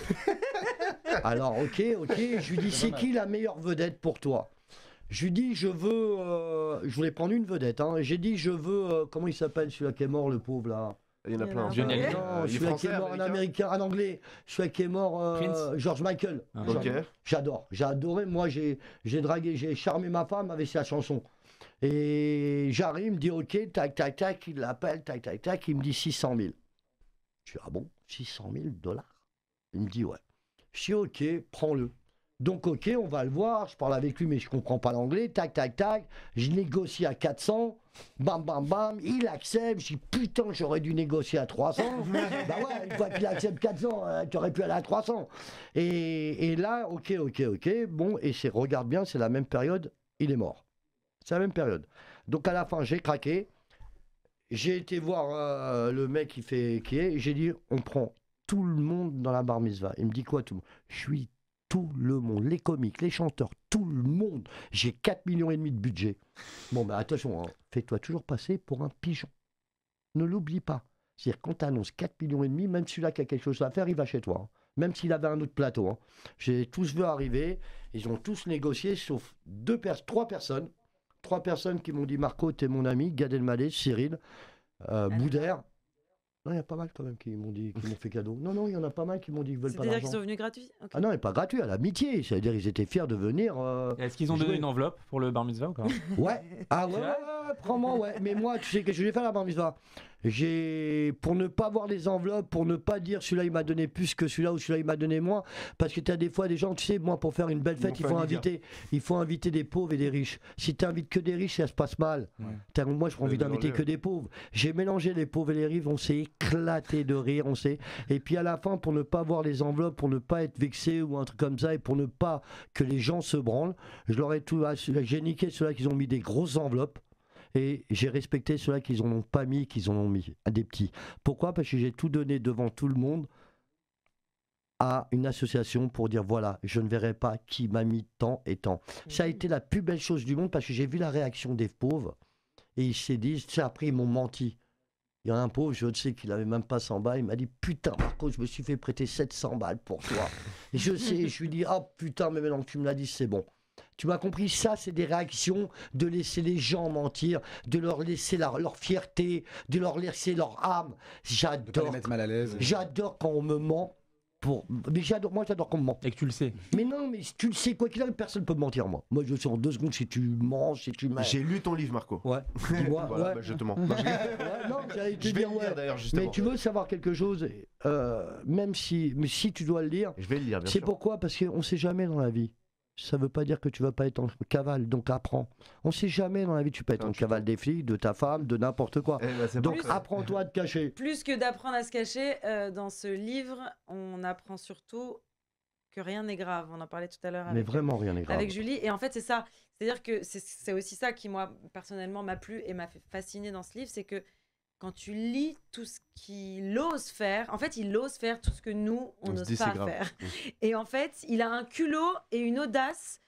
Alors, ok, ok, je lui dis c'est qui la meilleure vedette pour toi? Je lui dis je veux, euh, je voulais prendre une vedette. Hein. J'ai dit je veux, euh, comment il s'appelle celui-là qui est mort, le pauvre là? Il y en a Il y en plein. a Johnny plein. Hallyday. Non, Euh, il est celui-là qui français, est mort en américain. américain, en anglais. Celui qui est mort, euh, Prince. George Michael. Ah. Ok. J'adore. J'adore, j'ai adoré. Moi, j'ai j'ai dragué, j'ai charmé ma femme avec sa chanson. Et j'arrive, il me dit ok, tac, tac, tac, il l'appelle, tac, tac, tac, il me dit six cent mille. Je dis ah bon, six cent mille dollars? Il me dit ouais. Je dis ok, prends-le. Donc ok, on va le voir, je parle avec lui mais je comprends pas l'anglais, tac tac tac, je négocie à quatre cents, bam bam bam, il accepte, je dis putain j'aurais dû négocier à trois cents, bah ouais, une fois qu'il accepte quatre cents, euh, tu aurais pu aller à trois cents. Et, et là, ok, ok, ok, bon, et c'est, regarde bien, c'est la même période, il est mort. C'est la même période. Donc à la fin, j'ai craqué, j'ai été voir euh, le mec qui fait, qui est, et j'ai dit, on prend tout le monde dans la bar mitzvah. Il me dit quoi tout le monde? Je suis tout le monde, les comiques, les chanteurs, tout le monde. J'ai quatre millions et demi de budget. Bon, ben attention, hein, fais-toi toujours passer pour un pigeon. Ne l'oublie pas. C'est-à-dire, quand tu annonces quatre millions et demi, même celui-là qui a quelque chose à faire, il va chez toi. hein. Même s'il avait un autre plateau. hein. J'ai tous vu arriver, ils ont tous négocié, sauf deux pers- trois personnes. Trois personnes qui m'ont dit, Marco, t'es mon ami, Gad Elmaleh, Cyril, euh, Boudère. Non, il y a pas mal quand même qui m'ont dit, qui m'ont fait cadeau. Non, non, il y en a pas mal qui m'ont dit qu'ils veulent pas C'est-à-dire qu'ils d'argent. sont venus gratuits? Ok. Ah non, mais pas gratuit, à l'amitié. C'est-à-dire qu'ils étaient fiers de venir. euh, Est-ce qu'ils ont jouer. donné une enveloppe pour le bar mitzvah ou pas? Ouais. Ah ouais, C'est ouais, vrai ouais, ouais, prends-moi, ouais. Mais moi, tu sais que je vais faire la bar mitzvah. J'ai, pour ne pas voir les enveloppes, pour ne pas dire celui-là il m'a donné plus que celui-là ou celui-là il m'a donné moins, parce que tu as des fois des gens, tu sais, moi pour faire une belle Ils fête, vont il faire faut une inviter, il faut inviter des pauvres et des riches. Si tu invites que des riches, ça se passe mal. Ouais. T'as- Moi, j'ai envie Ouais, d'inviter mélanger, que des pauvres. J'ai mélangé les pauvres et les riches, on s'est éclaté de rire, on s'est. Et puis à la fin, pour ne pas voir les enveloppes, pour ne pas être vexé ou un truc comme ça, et pour ne pas que les gens se branlent, je leur ai tout, j'ai niqué ceux-là qui ont mis des grosses enveloppes. Et j'ai respecté ceux-là qui en ont pas mis, qu'ils en ont mis, à des petits. Pourquoi? Parce que j'ai tout donné devant tout le monde à une association pour dire voilà, je ne verrai pas qui m'a mis tant et tant. Mmh. Ça a été la plus belle chose du monde parce que j'ai vu la réaction des pauvres et ils s'est dit, c'est après ils m'ont menti. Il y a un pauvre, je sais qu'il avait même pas cent balles, il m'a dit putain Marco, je me suis fait prêter sept cents balles pour toi. Et je sais, je lui dis ah oh, putain, mais maintenant que tu me l'as dit, c'est bon. Tu m'as compris, ça c'est des réactions de laisser les gens mentir, de leur laisser leur, leur fierté, de leur laisser leur âme. J'adore. De pas les mettre mal à l'aise. J'adore quand on me ment. Pour... Mais j'adore, moi j'adore qu'on me ment. Et que tu le sais. Mais non, mais tu le sais, quoi qu'il arrive, personne ne peut me mentir, moi. Moi je suis en deux secondes si tu mens, si tu mens. J'ai lu ton livre, Marco. Ouais. Dis-moi. Voilà, ouais. bah, je te mens. Ouais, non, j'allais te Je vais dire, le lire ouais. d'ailleurs, justement. Mais tu veux savoir quelque chose, euh, même si, mais si tu dois le lire, Je vais le lire, bien c'est sûr. pourquoi? Parce qu'on ne sait jamais dans la vie. Ça ne veut pas dire que tu ne vas pas être en cavale, donc apprends. On ne sait jamais dans la vie, tu peux être Non, en tu cavale des flics, de ta femme, de n'importe quoi. Eh ben, c'est Donc bon. apprends-toi à te cacher. Plus que d'apprendre à se cacher, euh, dans ce livre, on apprend surtout que rien n'est grave. On en parlait tout à l'heure Mais avec, vraiment, rien n'est grave. avec Julie. Et en fait, c'est ça. C'est-à-dire que c'est- c'est aussi ça qui, moi, personnellement, m'a plu et m'a fait fasciner dans ce livre. C'est que quand tu lis tout ce qu'il ose faire, en fait, il ose faire tout ce que nous, on On se n'ose dit, c'est pas grave. faire. Et en fait, il a un culot et une audace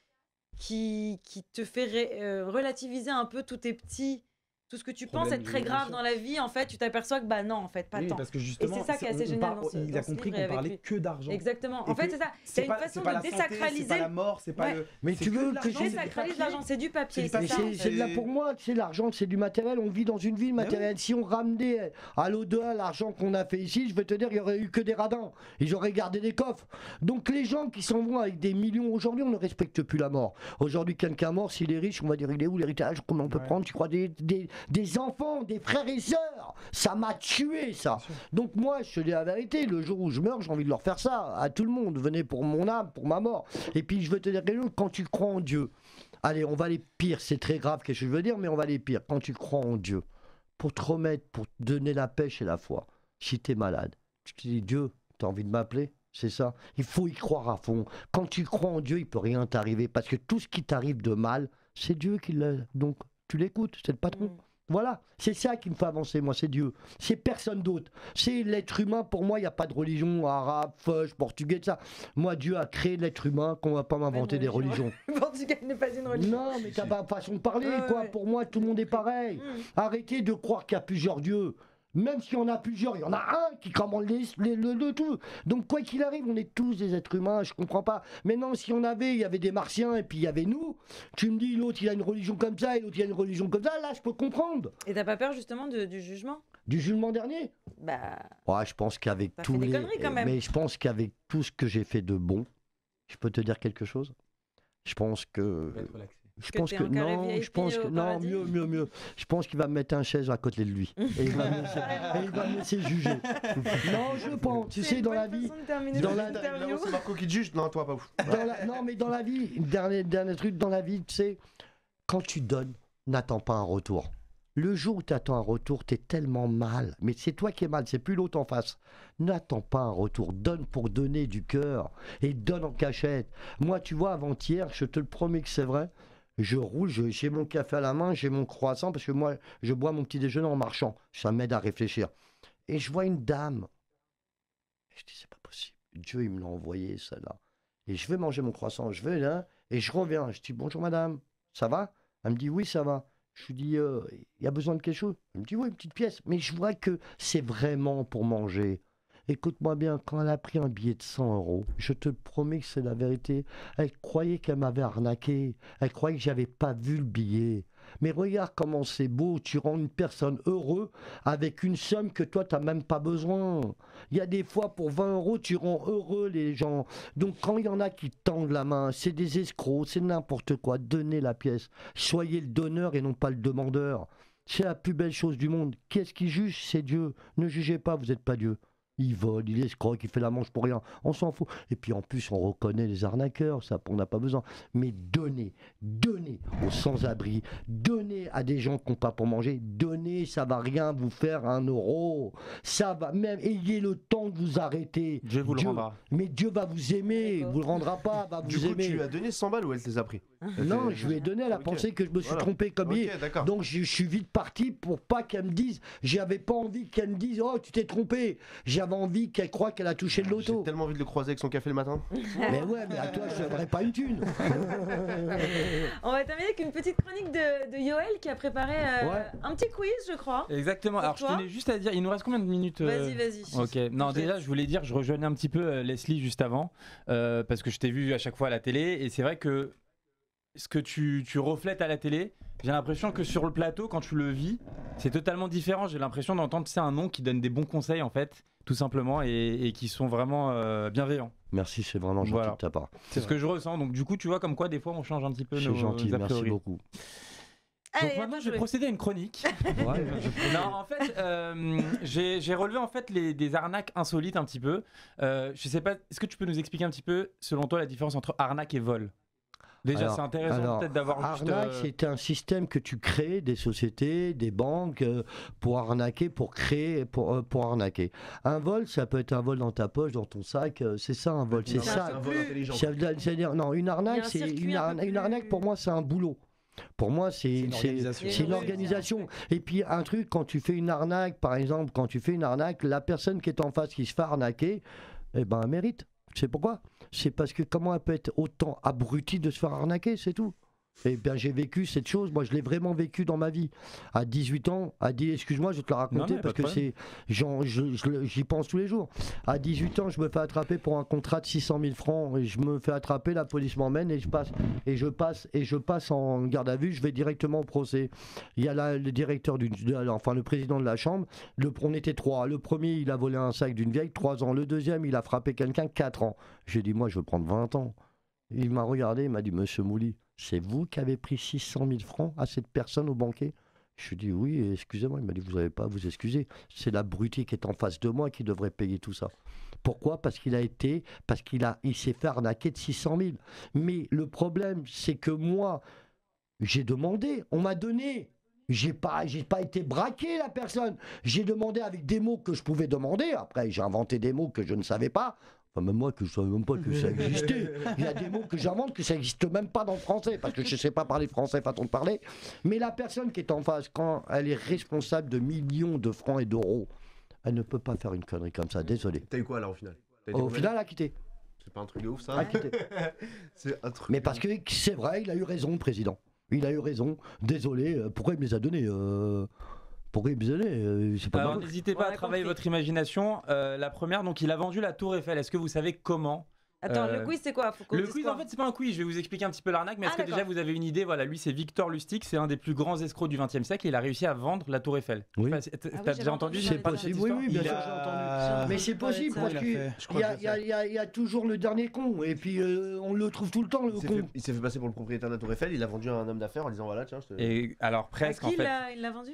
qui, qui te fait ré- euh, relativiser un peu tous tes petits... Tout ce que tu penses Problème être très de grave génération. dans la vie, en fait, tu t'aperçois que bah non, en fait, pas Oui, tant. parce que justement, c'est ça qui est assez on génial parle- dans ce- il dans a ce compris livre qu'on et avec parlait lui. que d'argent. Exactement. Et En fait, que c'est ça. c'est C'est une pas- façon c'est pas de la santé, désacraliser. c'est pas la mort, c'est pas Ouais. le. Mais c'est tu que veux de que l'argent, j'ai- c'est du Désacralise papier. l'argent, c'est du papier, C'est du c'est papier. ça. C'est en c'est fait. de la, pour moi, c'est l'argent, c'est du matériel. On vit dans une ville matérielle. Si on ramenait à l'au-delà l'argent qu'on a fait ici, je vais te dire, il n'y aurait eu que des radins. Ils auraient gardé des coffres. Donc les gens qui s'en vont avec des millions aujourd'hui, on ne respecte plus la mort. Aujourd'hui, quelqu'un mort, s'il est riche, on va dire, il est où l'héritage? Comment on peut Ouais. prendre? Tu crois des, des, des enfants, des frères et sœurs? Ça m'a tué, ça. Donc moi, je te dis la vérité, le jour où je meurs, j'ai envie de leur faire ça à tout le monde. Venez pour mon âme, pour ma mort. Et puis je veux te dire quelque chose, quand tu crois en Dieu, allez, on va aller pire, c'est très grave ce que je veux dire, mais on va aller pire. Quand tu crois en Dieu, pour te remettre, pour te donner la pêche et la foi, si tu es malade, tu te dis Dieu, tu as envie de m'appeler? C'est ça. Il faut y croire à fond. Quand tu crois en Dieu, il peut rien t'arriver, parce que tout ce qui t'arrive de mal, c'est Dieu qui l'a. Donc tu l'écoutes, c'est le patron. Mm. Voilà, c'est ça qui me fait avancer, moi, c'est Dieu. C'est personne d'autre. C'est l'être humain, pour moi, il n'y a pas de religion arabe, feuge, portugais, tout ça. Moi, Dieu a créé l'être humain, qu'on ne va pas m'inventer des religions. Le Portugal n'est pas une religion. Non, mais t'as pas façon de parler, Ouais, quoi. ouais. Pour moi, tout le monde est pareil. Mm. Arrêtez de croire qu'il y a plusieurs dieux. Même s'il y en a plusieurs, il y en a un qui commande les, les- le, le tout. Donc quoi qu'il arrive, on est tous des êtres humains, je comprends pas. Maintenant, si on avait, il y avait des martiens et puis il y avait nous, tu me dis l'autre il a une religion comme ça et l'autre il a une religion comme ça, là je peux comprendre. Et t'as pas peur justement de- du jugement? Du jugement dernier. Bah, Ouais, je pense qu'avec T'as tous fait des les... conneries, quand même. Mais je pense qu'avec tout ce que j'ai fait de bon, je peux te dire quelque chose. Je pense que... Être relaxé. Je Que pense t'es que en carré non, V I P je pense que au non, paradis. mieux, mieux, mieux. Je pense qu'il va me mettre un chaise à côté de lui et il va me laisser, et il va me laisser juger. Non, je pense. Tu sais, dans la vie, dans dans la- l'interview. Là, c'est Marco qui te juge. Non, toi, pas ouf. dans la- non, mais dans la vie, dernier, dernier truc dans la vie, tu sais, quand tu donnes, n'attends pas un retour. Le jour où tu attends un retour, tu es tellement mal. Mais c'est toi qui es mal, c'est plus l'autre en face. N'attends pas un retour. Donne pour donner du cœur. Et donne en cachette. Moi, tu vois, avant-hier, je te le promets que c'est vrai, je roule, je- j'ai mon café à la main, j'ai mon croissant, parce que moi, je bois mon petit déjeuner en marchant. Ça m'aide à réfléchir. Et je vois une dame. Et je dis, c'est pas possible. Dieu, il me l'a envoyé, celle-là. Et je vais manger mon croissant, je vais là, et je reviens. Je dis, bonjour madame, ça va? Elle me dit, oui, ça va. Je lui dis, euh, il y a besoin de quelque chose? Elle me dit, oui, une petite pièce. Mais je vois que c'est vraiment pour manger. Écoute-moi bien, quand elle a pris un billet de cent euros, je te promets que c'est la vérité, elle croyait qu'elle m'avait arnaqué. Elle croyait que j'avais pas vu le billet. Mais regarde comment c'est beau, tu rends une personne heureuse avec une somme que toi, tu n'as même pas besoin. Il y a des fois, pour vingt euros, tu rends heureux les gens. Donc quand il y en a qui tendent la main, c'est des escrocs, c'est n'importe quoi. Donnez la pièce. Soyez le donneur et non pas le demandeur. C'est la plus belle chose du monde. Qu'est-ce qui juge? C'est Dieu. Ne jugez pas, vous n'êtes pas Dieu. Il vole, il escroque, il fait la manche pour rien. On s'en fout. Et puis en plus, on reconnaît les arnaqueurs, ça, on n'a pas besoin. Mais donnez, donnez aux sans-abri, donnez à des gens qui n'ont pas pour manger, donnez, ça va rien vous faire un euro. Ça va, même, ayez le temps de vous arrêter. Dieu vous le Dieu- rendra. Mais Dieu va vous aimer, il vous le rendra pas, va vous Du coup, aimer. tu lui as donné cent balles ou elle te les a pris? Non, je lui ai donné, elle a Ok. pensé que je me suis Voilà. trompé comme il. Ok, d'accord. Donc je, je suis vite parti pour pas qu'elle me dise, j'avais pas envie qu'elle me dise, oh tu t'es trompé. J'avais envie qu'elle croie qu'elle a touché le J'ai loto. tellement envie de le croiser avec son café le matin. Mais ouais, mais à toi je donnerais pas une thune. On va terminer avec une petite chronique de, de Yoël qui a préparé euh, Ouais. un petit quiz, je crois. Exactement. Pour Alors je toi tenais juste à dire, il nous reste combien de minutes euh, Vas-y, vas-y. Ok, non déjà je voulais dire, je rejoignais un petit peu euh, Leslie juste avant, euh, parce que je t'ai vu à chaque fois à la télé, et c'est vrai que ce que tu, tu reflètes à la télé, j'ai l'impression que sur le plateau, quand tu le vis, c'est totalement différent. J'ai l'impression d'entendre tu sais, un nom qui donne des bons conseils en fait, tout simplement, et, et qui sont vraiment euh, bienveillants. Merci, c'est vraiment gentil Voilà. de ta part. C'est ce que je ressens, donc du coup tu vois comme quoi des fois on change un petit peu C'est nos gentil, a merci priori. beaucoup. Allez, Donc maintenant attends, je vais vais- procéder à une chronique. Ouais, Non, en fait, euh, j'ai j'ai relevé en fait les, des arnaques insolites un petit peu. Euh, je sais pas, est-ce que tu peux nous expliquer un petit peu, selon toi, la différence entre arnaque et vol? Déjà, Alors- c'est intéressant alors, peut-être d'avoir juste. Arnaque, euh, c'est un système que tu crées, des sociétés, des banques, euh, pour arnaquer, pour créer, pour, euh, pour arnaquer. Un vol, ça peut être un vol dans ta poche, dans ton sac, euh, c'est ça un vol, c'est Non, ça. un vol intelligent. Ça veut- C'est-à-dire, non, une Il y arnaque, a un c'est circuit une, un peu arna- une plus- arnaque pour moi, c'est un boulot. Pour moi, c'est une c'est- organisation. c'est une Oui, organisation. Et puis un truc, quand tu fais une arnaque, par exemple, quand tu fais une arnaque, la personne qui est en face qui se fait arnaquer, eh ben, elle mérite. Tu sais pourquoi? C'est parce que comment elle peut être autant abrutie de se faire arnaquer, c'est tout. Et bien j'ai vécu cette chose, moi je l'ai vraiment vécu dans ma vie. À dix-huit ans, à dix, excuse-moi, je vais te la Non, raconter non, parce pas de que c'est, j'en- je- je le- j'y pense tous les jours. À dix-huit ans, je me fais attraper pour un contrat de six cent mille francs et je me fais attraper, la police m'emmène et je passe et je passe et je passe en garde à vue, je vais directement au procès. Il y a là le directeur du, de- enfin le président de la chambre. Le, on était trois. Le premier, il a volé un sac d'une vieille, trois ans. Le deuxième, il a frappé quelqu'un, quatre ans. J'ai dit moi, je veux prendre vingt ans. Il m'a regardé, il m'a dit Monsieur Mouli, c'est vous qui avez pris six cent mille francs à cette personne au banquet? Je lui ai dit oui, excusez-moi. Il m'a dit vous n'avez pas à vous excuser. C'est l'abruti qui est en face de moi qui devrait payer tout ça. Pourquoi? Parce qu'il a été, parce qu'il a, il s'est fait arnaquer de six cent mille. Mais le problème, c'est que moi, j'ai demandé, on m'a donné. J'ai pas, j'ai pas été braqué la personne. J'ai demandé avec des mots que je pouvais demander. Après, j'ai inventé des mots que je ne savais pas. Enfin, même moi, que je ne savais même pas que ça existait. Il y a des mots que j'invente que ça n'existe même pas dans le français, parce que je ne sais pas parler français, façon de parler. Mais la personne qui est en face, quand elle est responsable de millions de francs et d'euros, elle ne peut pas faire une connerie comme ça, désolé. T'as eu quoi alors au final? T'as été Au combien? final, elle a quitté. C'est pas un truc de ouf ça? Elle a quitté. C'est un truc. Mais parce que c'est vrai, il a eu raison, le président. Il a eu raison. Désolé, euh, pourquoi il me les a donnés euh, Pourquoi il me les a donnés euh, C'est pas Alors ma faute. n'hésitez On pas a à travailler compris. votre imagination. Euh, la première, donc il a vendu la Tour Eiffel. Est-ce que vous savez comment? Attends, Euh, le quiz, c'est quoi? Faut qu'on Le dise quiz, quoi en fait, c'est pas un quiz. Je vais vous expliquer un petit peu l'arnaque, mais est-ce Ah, que déjà d'accord. vous avez une idée? Voilà, lui, c'est Victor Lustig, c'est un des plus grands escrocs du vingtième siècle et il a réussi à vendre la Tour Eiffel. Oui. Je sais pas si- T'as Ah oui, t'as j'avais déjà entendu entendu C'est parler cette possible, oui, histoire oui, bien Il sûr, a- j'ai entendu. Mais c'est possible Ça, parce il a qu'il fait. Je crois y, a- que y a- y a- y a toujours le dernier con, et puis euh, on le trouve tout le temps, le Il s'est con. fait, il s'est fait passer pour le propriétaire de la Tour Eiffel, il a vendu à un homme d'affaires en disant voilà, tiens, je te. Et alors À presque qui en il fait. l'a- il l'a vendu?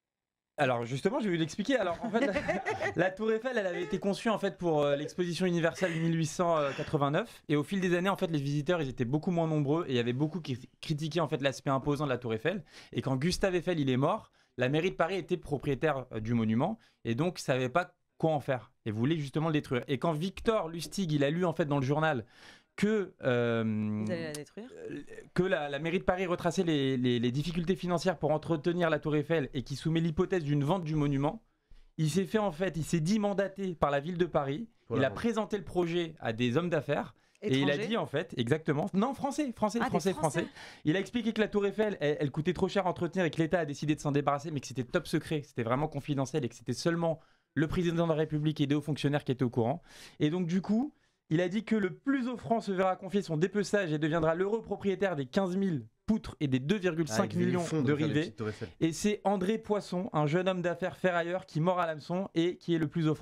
Alors justement, je vais vous l'expliquer. Alors en fait, la, la Tour Eiffel, elle avait été conçue en fait pour euh, l'exposition universelle mille huit cent quatre-vingt-neuf. Et au fil des années, en fait, les visiteurs, ils étaient beaucoup moins nombreux et il y avait beaucoup qui critiquaient en fait l'aspect imposant de la Tour Eiffel. Et quand Gustave Eiffel il est mort, la mairie de Paris était propriétaire euh, du monument et donc savait pas quoi en faire et voulait justement le détruire. Et quand Victor Lustig, il a lu en fait dans le journal que euh, Vous allez la détruire? que la, la mairie de Paris retraçait les, les- les difficultés financières pour entretenir la Tour Eiffel et qui soumet l'hypothèse d'une vente du monument, il s'est fait en fait, il s'est dit mandaté par la ville de Paris. Pour il la a vendre. présenté le projet à des hommes d'affaires et il a Étranger? dit en fait, exactement, non français, français, Ah, des français, Français. français. Il a expliqué que la Tour Eiffel, elle, elle coûtait trop cher à entretenir et que l'État a décidé de s'en débarrasser, mais que c'était top secret, que c'était vraiment confidentiel et que c'était seulement le président de la République et des hauts fonctionnaires qui étaient au courant. Et donc du coup, il a dit que le plus offrant se verra confier son dépeçage et deviendra l'heureux propriétaire des quinze mille poutres et des deux virgule Ah, cinq il faisait les millions fonds de faire les rivets. petites Tours Eiffel. Et c'est André Poisson, un jeune homme d'affaires ferrailleur qui mord à l'hameçon et qui est le plus offrant.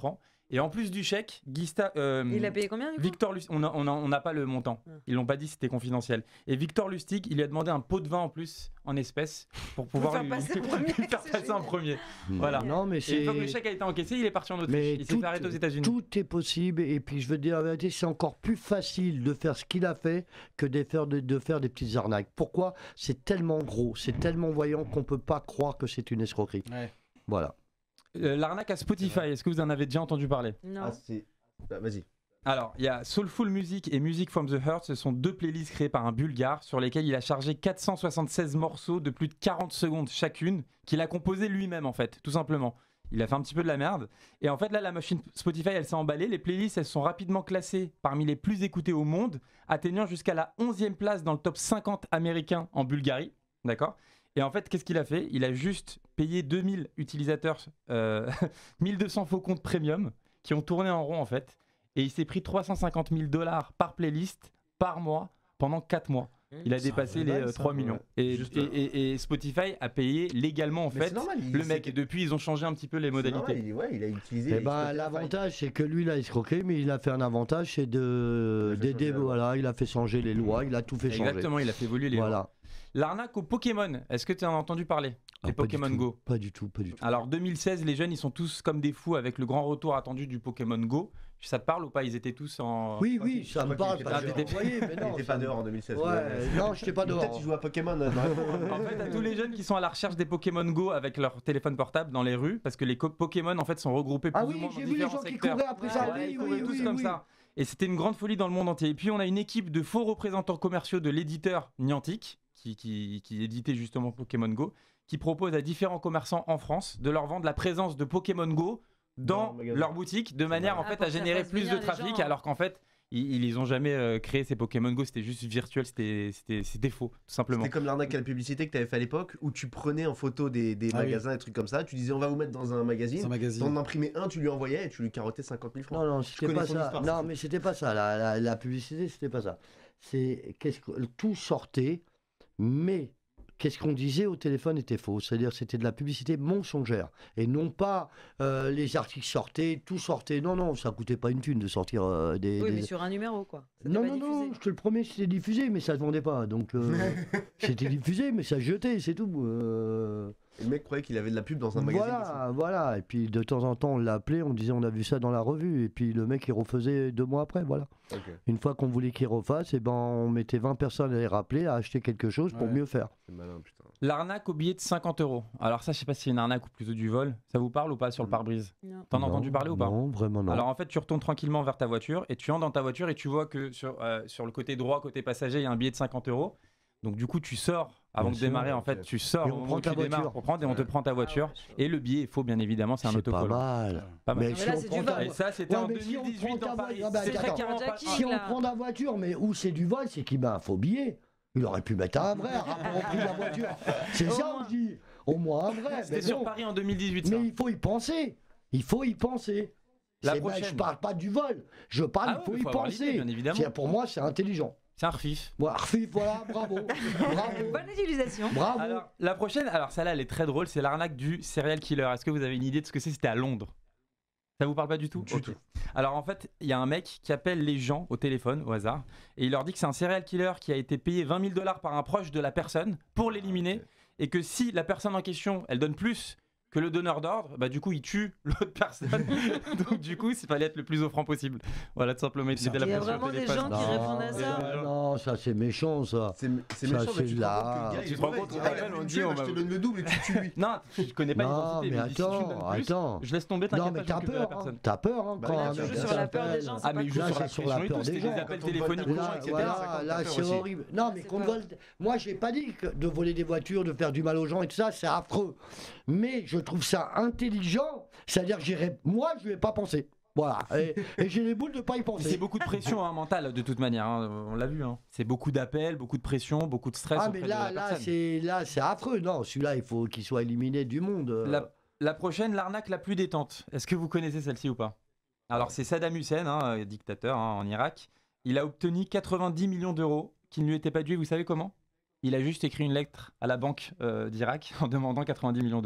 Et en plus du chèque, Guista, euh, Il a payé combien du coup Victor Lustig, on n'a on a, on n'a pas le montant. Ah. Ils l'ont pas dit, c'était confidentiel. Et Victor Lustig, il lui a demandé un pot de vin en plus, en espèces, pour pouvoir faire lui, passer en premier, lui faire c'est passer en génial. premier. Voilà. Non, mais Et c'est. une fois que le chèque a été encaissé, il est parti en Autriche. Mais Il s'est tout, fait arrêter aux États-Unis. tout est possible, et puis je veux dire la vérité, c'est encore plus facile de faire ce qu'il a fait que de faire, de, de faire des petites arnaques. Pourquoi? C'est tellement gros, c'est tellement voyant qu'on peut pas croire que c'est une escroquerie. Ouais. Voilà. Euh, L'arnaque à Spotify, est-ce que vous en avez déjà entendu parler? Non. Ah, c'est. Bah, vas-y. Alors, il y a Soulful Music et Music from the Heart, ce sont deux playlists créées par un Bulgare sur lesquelles il a chargé quatre cent soixante-seize morceaux de plus de quarante secondes chacune, qu'il a composé lui-même en fait, tout simplement. Il a fait un petit peu de la merde. Et en fait, là, la machine Spotify, elle s'est emballée. Les playlists, elles sont rapidement classées parmi les plus écoutées au monde, atteignant jusqu'à la onzième place dans le top cinquante américain en Bulgarie. D'accord ? Et en fait, qu'est-ce qu'il a fait? Il a juste payé deux mille utilisateurs, euh, mille deux cents faux comptes premium qui ont tourné en rond en fait. Et il s'est pris trois cent cinquante mille dollars par playlist par mois pendant quatre mois. Il a C'est dépassé un les vrai euh, bail, ça, trois millions. Et, Juste, et- euh, et- et Spotify a payé légalement en Mais fait c'est normal, il- le c'est mec. que- Et depuis, ils ont changé un petit peu les C'est modalités. normal, il, ouais, il a utilisé. Eh ben, exploité la faille. l'avantage, c'est que lui, il a escroqué, mais il a fait un avantage, c'est de Il a fait d'aider. changer la loi. Voilà, il a fait changer les lois, il a tout fait changer. Exactement, il a fait évoluer les lois. Voilà. L'arnaque au Pokémon, est-ce que tu en as entendu parler? Ah, Les pas du Pokémon tout, Go. Pas du tout, pas du tout. Alors deux mille seize, les jeunes, ils sont tous comme des fous avec le grand retour attendu du Pokémon Go. Ça te parle ou pas? Ils étaient tous en... Oui, crois oui, qu'il- ça je me crois parle. qu'il parce était que pas j'ai envoyé, mais Il non, était ça pas me- dehors en deux mille seize. Ouais, non, j'étais pas dehors. Peut-être qu'il jouait à Pokémon. euh, dans la- En fait, à tous les jeunes qui sont à la recherche des Pokémon Go avec leur téléphone portable dans les rues, parce que les co- Pokémon en fait sont regroupés plus Ah ou oui, moins dans j'ai vu les différents gens qui secteurs. couraient après ça. Ouais, Oui, ils couraient oui, tous oui, comme oui. ça. Et c'était une grande folie dans le monde entier. Et puis on a une équipe de faux représentants commerciaux de l'éditeur Niantic, qui, qui, qui éditait justement Pokémon Go, qui propose à différents commerçants en France de leur vendre la présence de Pokémon Go Dans dans le magasin. leur boutique, de manière en Ah, fait pour à que ça générer fasse plus venir de les trafic, gens. alors qu'en fait ils, ils les ont jamais euh, créé ces Pokémon Go, c'était juste virtuel, c'était c'était- c'était faux, tout simplement. C'était comme l'arnaque à la publicité que tu avais fait à l'époque où tu prenais en photo des, des Ah oui. magasins, des trucs comme ça. Tu disais on va vous mettre dans un C'est un magazine. magazine. T'en imprimais un, tu lui envoyais et tu lui carottais cinquante mille francs. Non, non, Je c'était connais pas son ça. histoire, Non, c'est mais c'était pas ça. La, la, la publicité, c'était pas ça. C'est qu'est-ce que tout sortait, mais qu'est-ce qu'on disait au téléphone était faux. C'est-à-dire c'était de la publicité mensongère et non pas euh, les articles sortaient, tout sortait. Non, non, ça coûtait pas une thune de sortir euh, des. Oui, des- mais sur un numéro quoi. C'était Non, pas non, diffusé. non, je te le promets, c'était diffusé, mais ça se vendait pas. Donc euh, c'était diffusé, mais ça se jetait, c'est tout. Euh, Et le mec croyait qu'il avait de la pub dans un magazine. Voilà, voilà. Et puis de temps en temps, on l'appelait, on disait on a vu ça dans la revue. Et puis le mec, il refaisait deux mois après, voilà. Ok. Une fois qu'on voulait qu'il refasse, et ben, on mettait vingt personnes à les rappeler, à acheter quelque chose pour Ouais. mieux faire. C'est malin, putain. L'arnaque au billet de cinquante euros. Alors ça, je sais pas si c'est une arnaque ou plutôt du vol. Ça vous parle ou pas sur le pare-brise? Non. T'en as Non, entendu parler ou pas? Non, vraiment non. Alors en fait, tu retournes tranquillement vers ta voiture et tu entres dans ta voiture et tu vois que sur, euh, sur le côté droit, côté passager, il y a un billet de cinquante euros. Donc du coup, tu sors avant Bien de sûr, démarrer. En ok. fait, tu sors Et au on moment prend où ta tu démarres voiture. pour prendre et on te prend ta voiture. Ah ouais, chaud. Et le billet est faux, bien évidemment, c'est un c'est pas autocollant. mal. Pas mal. Mais mais si là, on c'est prend du ta vol. Et ça, c'était Ouais, en mais si on deux mille dix-huit prend dans ta Paris. voiture- ah bah, C'est attends. fréquemment pas- Carjacking. Si on là. prend la voiture, mais où c'est du vol, c'est qu'il met un faux billet. Il aurait pu mettre un vrai rapport au prix de la voiture. C'est Au ça moins. aussi. Au moins un vrai. C'était Mais sur bon. Paris en deux mille dix-huit. Ça. Mais il faut y penser. Il faut y penser. La C'est- bah, prochaine. je parle pas du vol. Je parle, Ah il ouais, faut mais y faut avoir l'idée, penser. bien évidemment. C'est- Pour moi, c'est intelligent. C'est un refif. Voilà, Arfif, voilà, bravo. Bravo. Bonne utilisation. Bravo. Alors, la prochaine, alors celle-là, elle est très drôle, c'est l'arnaque du serial killer. Est-ce que vous avez une idée de ce que c'est? C'était à Londres. Ça vous parle pas du tout? Du Ok. tout. Alors en fait, il y a un mec qui appelle les gens au téléphone, au hasard, et il leur dit que c'est un serial killer qui a été payé vingt mille dollars par un proche de la personne pour l'éliminer, et que si la personne en question, elle donne plus que le donneur d'ordre, bah du coup il tue l'autre personne. Donc du coup, il fallait être le plus offrant possible. Voilà, tout simplement, il Ça, mettait la il y a pression au vraiment des téléphone. gens qui répondent à ça. non, non, ça c'est méchant ça. C'est c'est Ça, méchant, c'est mais tu te là. rends compte que le gars, Tu il te rends est compte, mauvais, on il dit, t'appelle, ah, on il dit, tue, on bah, je va- te donne le double et tu tues lui. Non, je connais pas Non, l'identité, mais mais si tu donnes attends, plus, attends. je laisse tomber, Non, t'inquiète mais pas, je t'as m'occupe de la peur. Hein. personne. T'as peur hein, Bah, quand là, un tu mec joues sur ça la peur des s'appelle. gens, c'est Ah mais il joue Là, sur c'est la sur pression la et peur tout, des c'était gens. des appels Quand on téléphoniques vole aux ta gens, Là, et cetera. voilà, ça compte là pas peur c'est aussi. horrible. Non, mais c'est qu'on peur. vole. Moi, j'ai pas dit que de voler des voitures, de faire du mal aux gens et tout ça, c'est affreux. Mais je trouve ça intelligent. C'est-à-dire que j'irai. Moi, je vais pas penser. Voilà. Et, et j'ai les boules de pas y C'est penser. beaucoup de pression hein, mentale de toute manière, hein, on l'a vu. Hein. C'est beaucoup d'appels, beaucoup de pression, beaucoup de stress Ah, auprès mais de là, la là, personne. c'est là, c'est affreux. Non, celui-là, il faut qu'il soit éliminé du monde. La, la prochaine, l'arnaque la plus détente. Est-ce que vous connaissez celle-ci ou pas? Alors c'est Saddam Hussein, hein, dictateur hein, en Irak. Il a obtenu quatre-vingt-dix millions d'euros qui ne lui étaient pas dus. Vous savez comment? Il a juste écrit une lettre à la banque euh, d'Irak en demandant quatre-vingt-dix millions d'euros.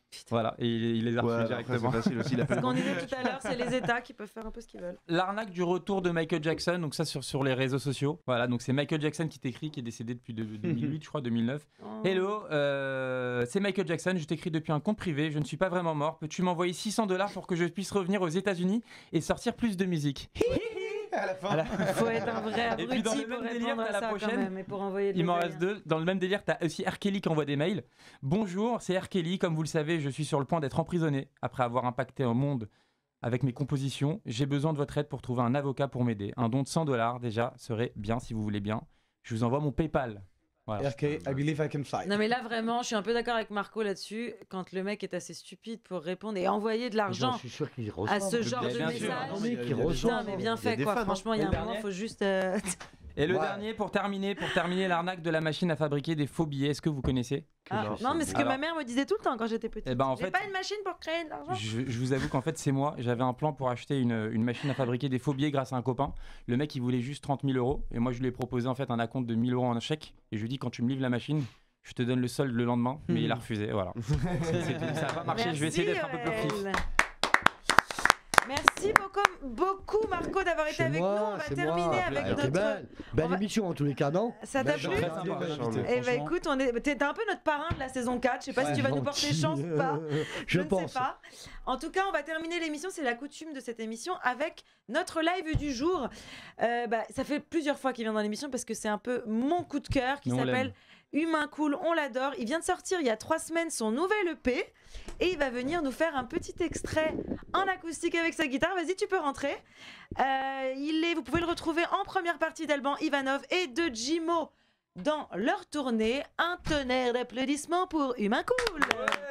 Voilà, et il, il les a Ouais, refusés après, directement. c'est facile aussi. La Ce qu'on disait tout à l'heure, c'est les États qui peuvent faire un peu ce qu'ils veulent. L'arnaque du retour de Michael Jackson, donc ça sur, sur les réseaux sociaux. Voilà, donc c'est Michael Jackson qui t'écrit, qui est décédé depuis de- deux mille huit, je crois, deux mille neuf. Oh. Hello, euh, c'est Michael Jackson, je t'écris depuis un compte privé, je ne suis pas vraiment mort. Peux-tu m'envoyer six cents dollars pour que je puisse revenir aux États-Unis et sortir plus de musique? À la fin. Voilà. Faut être un vrai Et puis dans abruti le pour même délire, répondre à t'as la ça quand prochaine. même, et pour envoyer de Il m'en l'oseille, reste deux. Dans le même délire, t'as aussi R. Kelly qui envoie des mails. Bonjour, c'est R. Kelly. Comme vous le savez, je suis sur le point d'être emprisonné après avoir impacté un monde avec mes compositions. J'ai besoin de votre aide pour trouver un avocat pour m'aider. Un don de cent dollars déjà serait bien si vous voulez bien. Je vous envoie mon PayPal. Voilà. R K, I believe I can fly. Non mais là vraiment, je suis un peu d'accord avec Marco là-dessus. Quand le mec est assez stupide pour répondre et envoyer de J'en l'argent suis sûr qu'il à ressemble. ce genre Bien de sûr. message. Non, mais qui Putain, ressemble. Putain, mais bien Il y a fait des quoi. fans, hein. Franchement, il y a Le un moment, dernier faut juste. euh, Et le Ouais. dernier, pour terminer, pour terminer l'arnaque de la machine à fabriquer des faux billets, est-ce que vous connaissez? Ah, genre, non, mais c'est ce que Alors- ma mère me disait tout le temps quand j'étais petite. Eh ben, en J'ai fait- pas une machine pour créer de l'argent. je, je vous avoue qu'en fait, c'est moi. J'avais un plan pour acheter une, une machine à fabriquer des faux billets grâce à un copain. Le mec, il voulait juste trente mille euros. Et moi, je lui ai proposé en fait un acompte de mille euros en chèque. Et je lui ai dit, quand tu me livres la machine, je te donne le solde le lendemain. Mais il a refusé. Voilà. C'est tout. Ça n'a pas marché. Je vais essayer d'être un peu plus Merci, fif. Aurel. Merci beaucoup, beaucoup Marco d'avoir été C'est avec moi, nous. On va c'est terminer moi. avec Elle était notre. belle. Belle on va- émission en tous les cas, non? Ça t'a Belle plu journée. Très sympa. Belle Franchement. invitée. Eh ben écoute, on est... t'es t'es un peu notre parrain de la saison quatre. Je sais pas si Ouais, tu vas nous gentil. porter chance ou pas. Je ne sais pense. pas. En tout cas, on va terminer l'émission. C'est la coutume de cette émission avec notre live du jour. Euh, bah, ça fait plusieurs fois qu'il vient dans l'émission parce que c'est un peu mon coup de cœur qui Mais on s'appelle l'aime. Humain Cool. On l'adore. Il vient de sortir il y a trois semaines son nouvel E P et il va venir nous faire un petit extrait en acoustique avec sa guitare. Vas-y, tu peux rentrer. Euh, il est, vous pouvez le retrouver en première partie d'Alban Ivanov et de Jimo dans leur tournée. Un tonnerre d'applaudissements pour Humain Cool.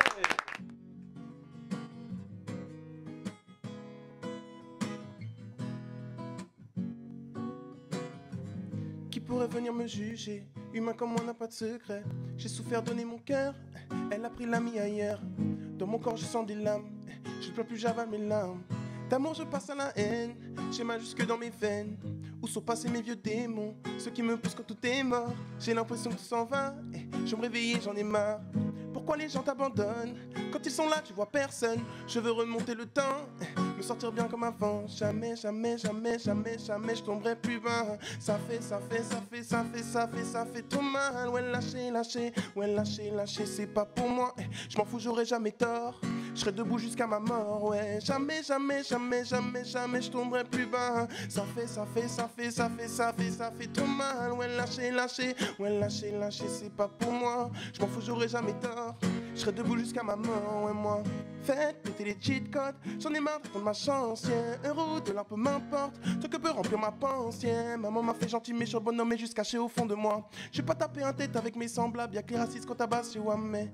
Qui pourrait venir me juger? Humain comme moi n'a pas de secret. J'ai souffert donner mon cœur, elle a pris la mis ailleurs. Dans mon corps je sens des lames, je ne peux plus j'avale mes larmes. D'amour je passe à la haine, j'ai mal jusque dans mes veines. Où sont passés mes vieux démons, ceux qui me poussent quand tout est mort. J'ai l'impression que tout s'en va, et je me réveille, j'en ai marre. Pourquoi les gens t'abandonnent? Quand ils sont là tu vois personne. Je veux remonter le temps, me sortir bien comme avant. Jamais, jamais, jamais, jamais, jamais je tomberai plus bas. Ça fait, ça fait, ça fait, ça fait, ça fait, ça fait trop mal. Ouais, lâcher, lâcher, ouais, lâcher, lâcher, c'est pas pour moi. Je m'en fous, j'aurai jamais tort. Je serai debout jusqu'à ma mort, ouais. Jamais, jamais, jamais, jamais, jamais je tomberai plus bas. Ça fait, ça fait, ça fait, ça fait, ça fait, ça fait trop mal. Ouais, lâcher, lâcher, ouais, lâcher, lâcher, c'est pas pour moi. Je m'en fous, j'aurai jamais tort. Je serai debout jusqu'à ma mort, ouais, moi. Faites péter les cheat codes, j'en ai marre d'attendre ma chance, yeah. Un euro, dollar, peu m'importe, toi que peut remplir ma pensée, yeah. Maman m'a fait gentil, mais je suis bonhomme, mais juste caché au fond de moi. Je vais pas taper un tête avec mes semblables, y'a que les racistes qu'on tabasse, ouais, mais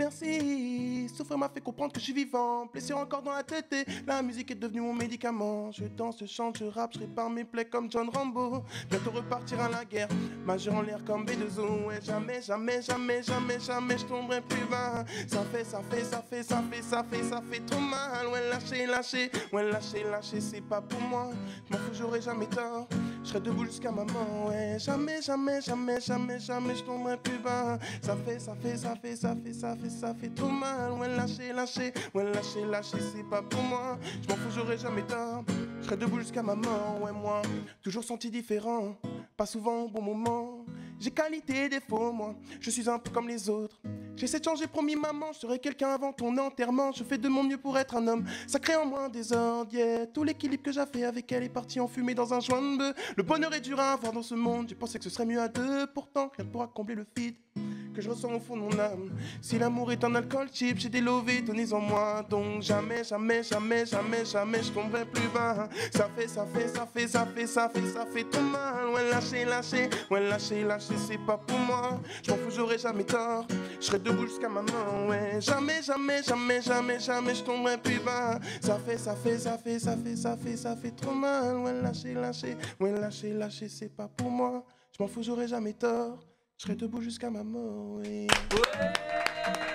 merci. Souffrir m'a fait comprendre que je suis vivant, blessure encore dans la tête, et la musique est devenue mon médicament. Je danse, je chante, je rappe, je répare mes plaies comme John Rambo. Bientôt repartir à la guerre, majeur en l'air comme B deux O, ouais. Jamais, jamais, jamais, jamais, jamais je tomberai plus bas. Ça fait, ça fait, ça fait, ça fait, ça fait, ça fait trop mal. Ouais, lâcher, lâcher, ouais, lâcher, lâcher, c'est pas pour moi. Je m'en fous, j'aurai jamais tort. Je serai debout jusqu'à maman, ouais. Jamais, jamais, jamais, jamais, jamais je tomberai plus bas. Ça fait, ça fait, ça fait, ça fait, ça fait, ça fait trop mal. Ouais, lâcher, lâcher, ouais, lâcher, lâcher, c'est pas pour moi. Je m'en fous, j'aurai jamais tort. Je serai debout jusqu'à maman, ouais, moi. Toujours senti différent, pas souvent au bon moment. J'ai qualité et défaut, moi. Je suis un peu comme les autres. J'essaie de changer, promis maman, je serai quelqu'un avant ton enterrement. Je fais de mon mieux pour être un homme, ça crée en moi un désordre, yeah. Tout l'équilibre que j'ai fait avec elle est parti en fumée dans un joint de bœuf. Le bonheur est dur à avoir dans ce monde, j'ai pensé que ce serait mieux à deux. Pourtant, rien ne pourra combler le vide que je ressens au fond de mon âme. Si l'amour est un alcool cheap, j'ai des lovés, donnez-en moi. Donc jamais, jamais, jamais, jamais, jamais je tomberai plus bas. Ça fait, ça fait, ça fait, ça fait, ça fait, ça fait trop mal. Ouais, lâcher, lâcher, ouais, lâcher, lâcher, c'est pas pour moi. Je m'en fous, j'aurai jamais tort. Je serai debout jusqu'à maman, ouais. Jamais, jamais, jamais, jamais, jamais je tomberai plus bas. Ça fait, ça fait, ça fait, ça fait, ça fait, ça fait trop mal. Ouais, lâcher, lâcher, ouais, lâcher, lâcher, c'est pas pour moi. Je m'en fous, j'aurai jamais tort. Je serai debout jusqu'à ma mort, oui. Ouais.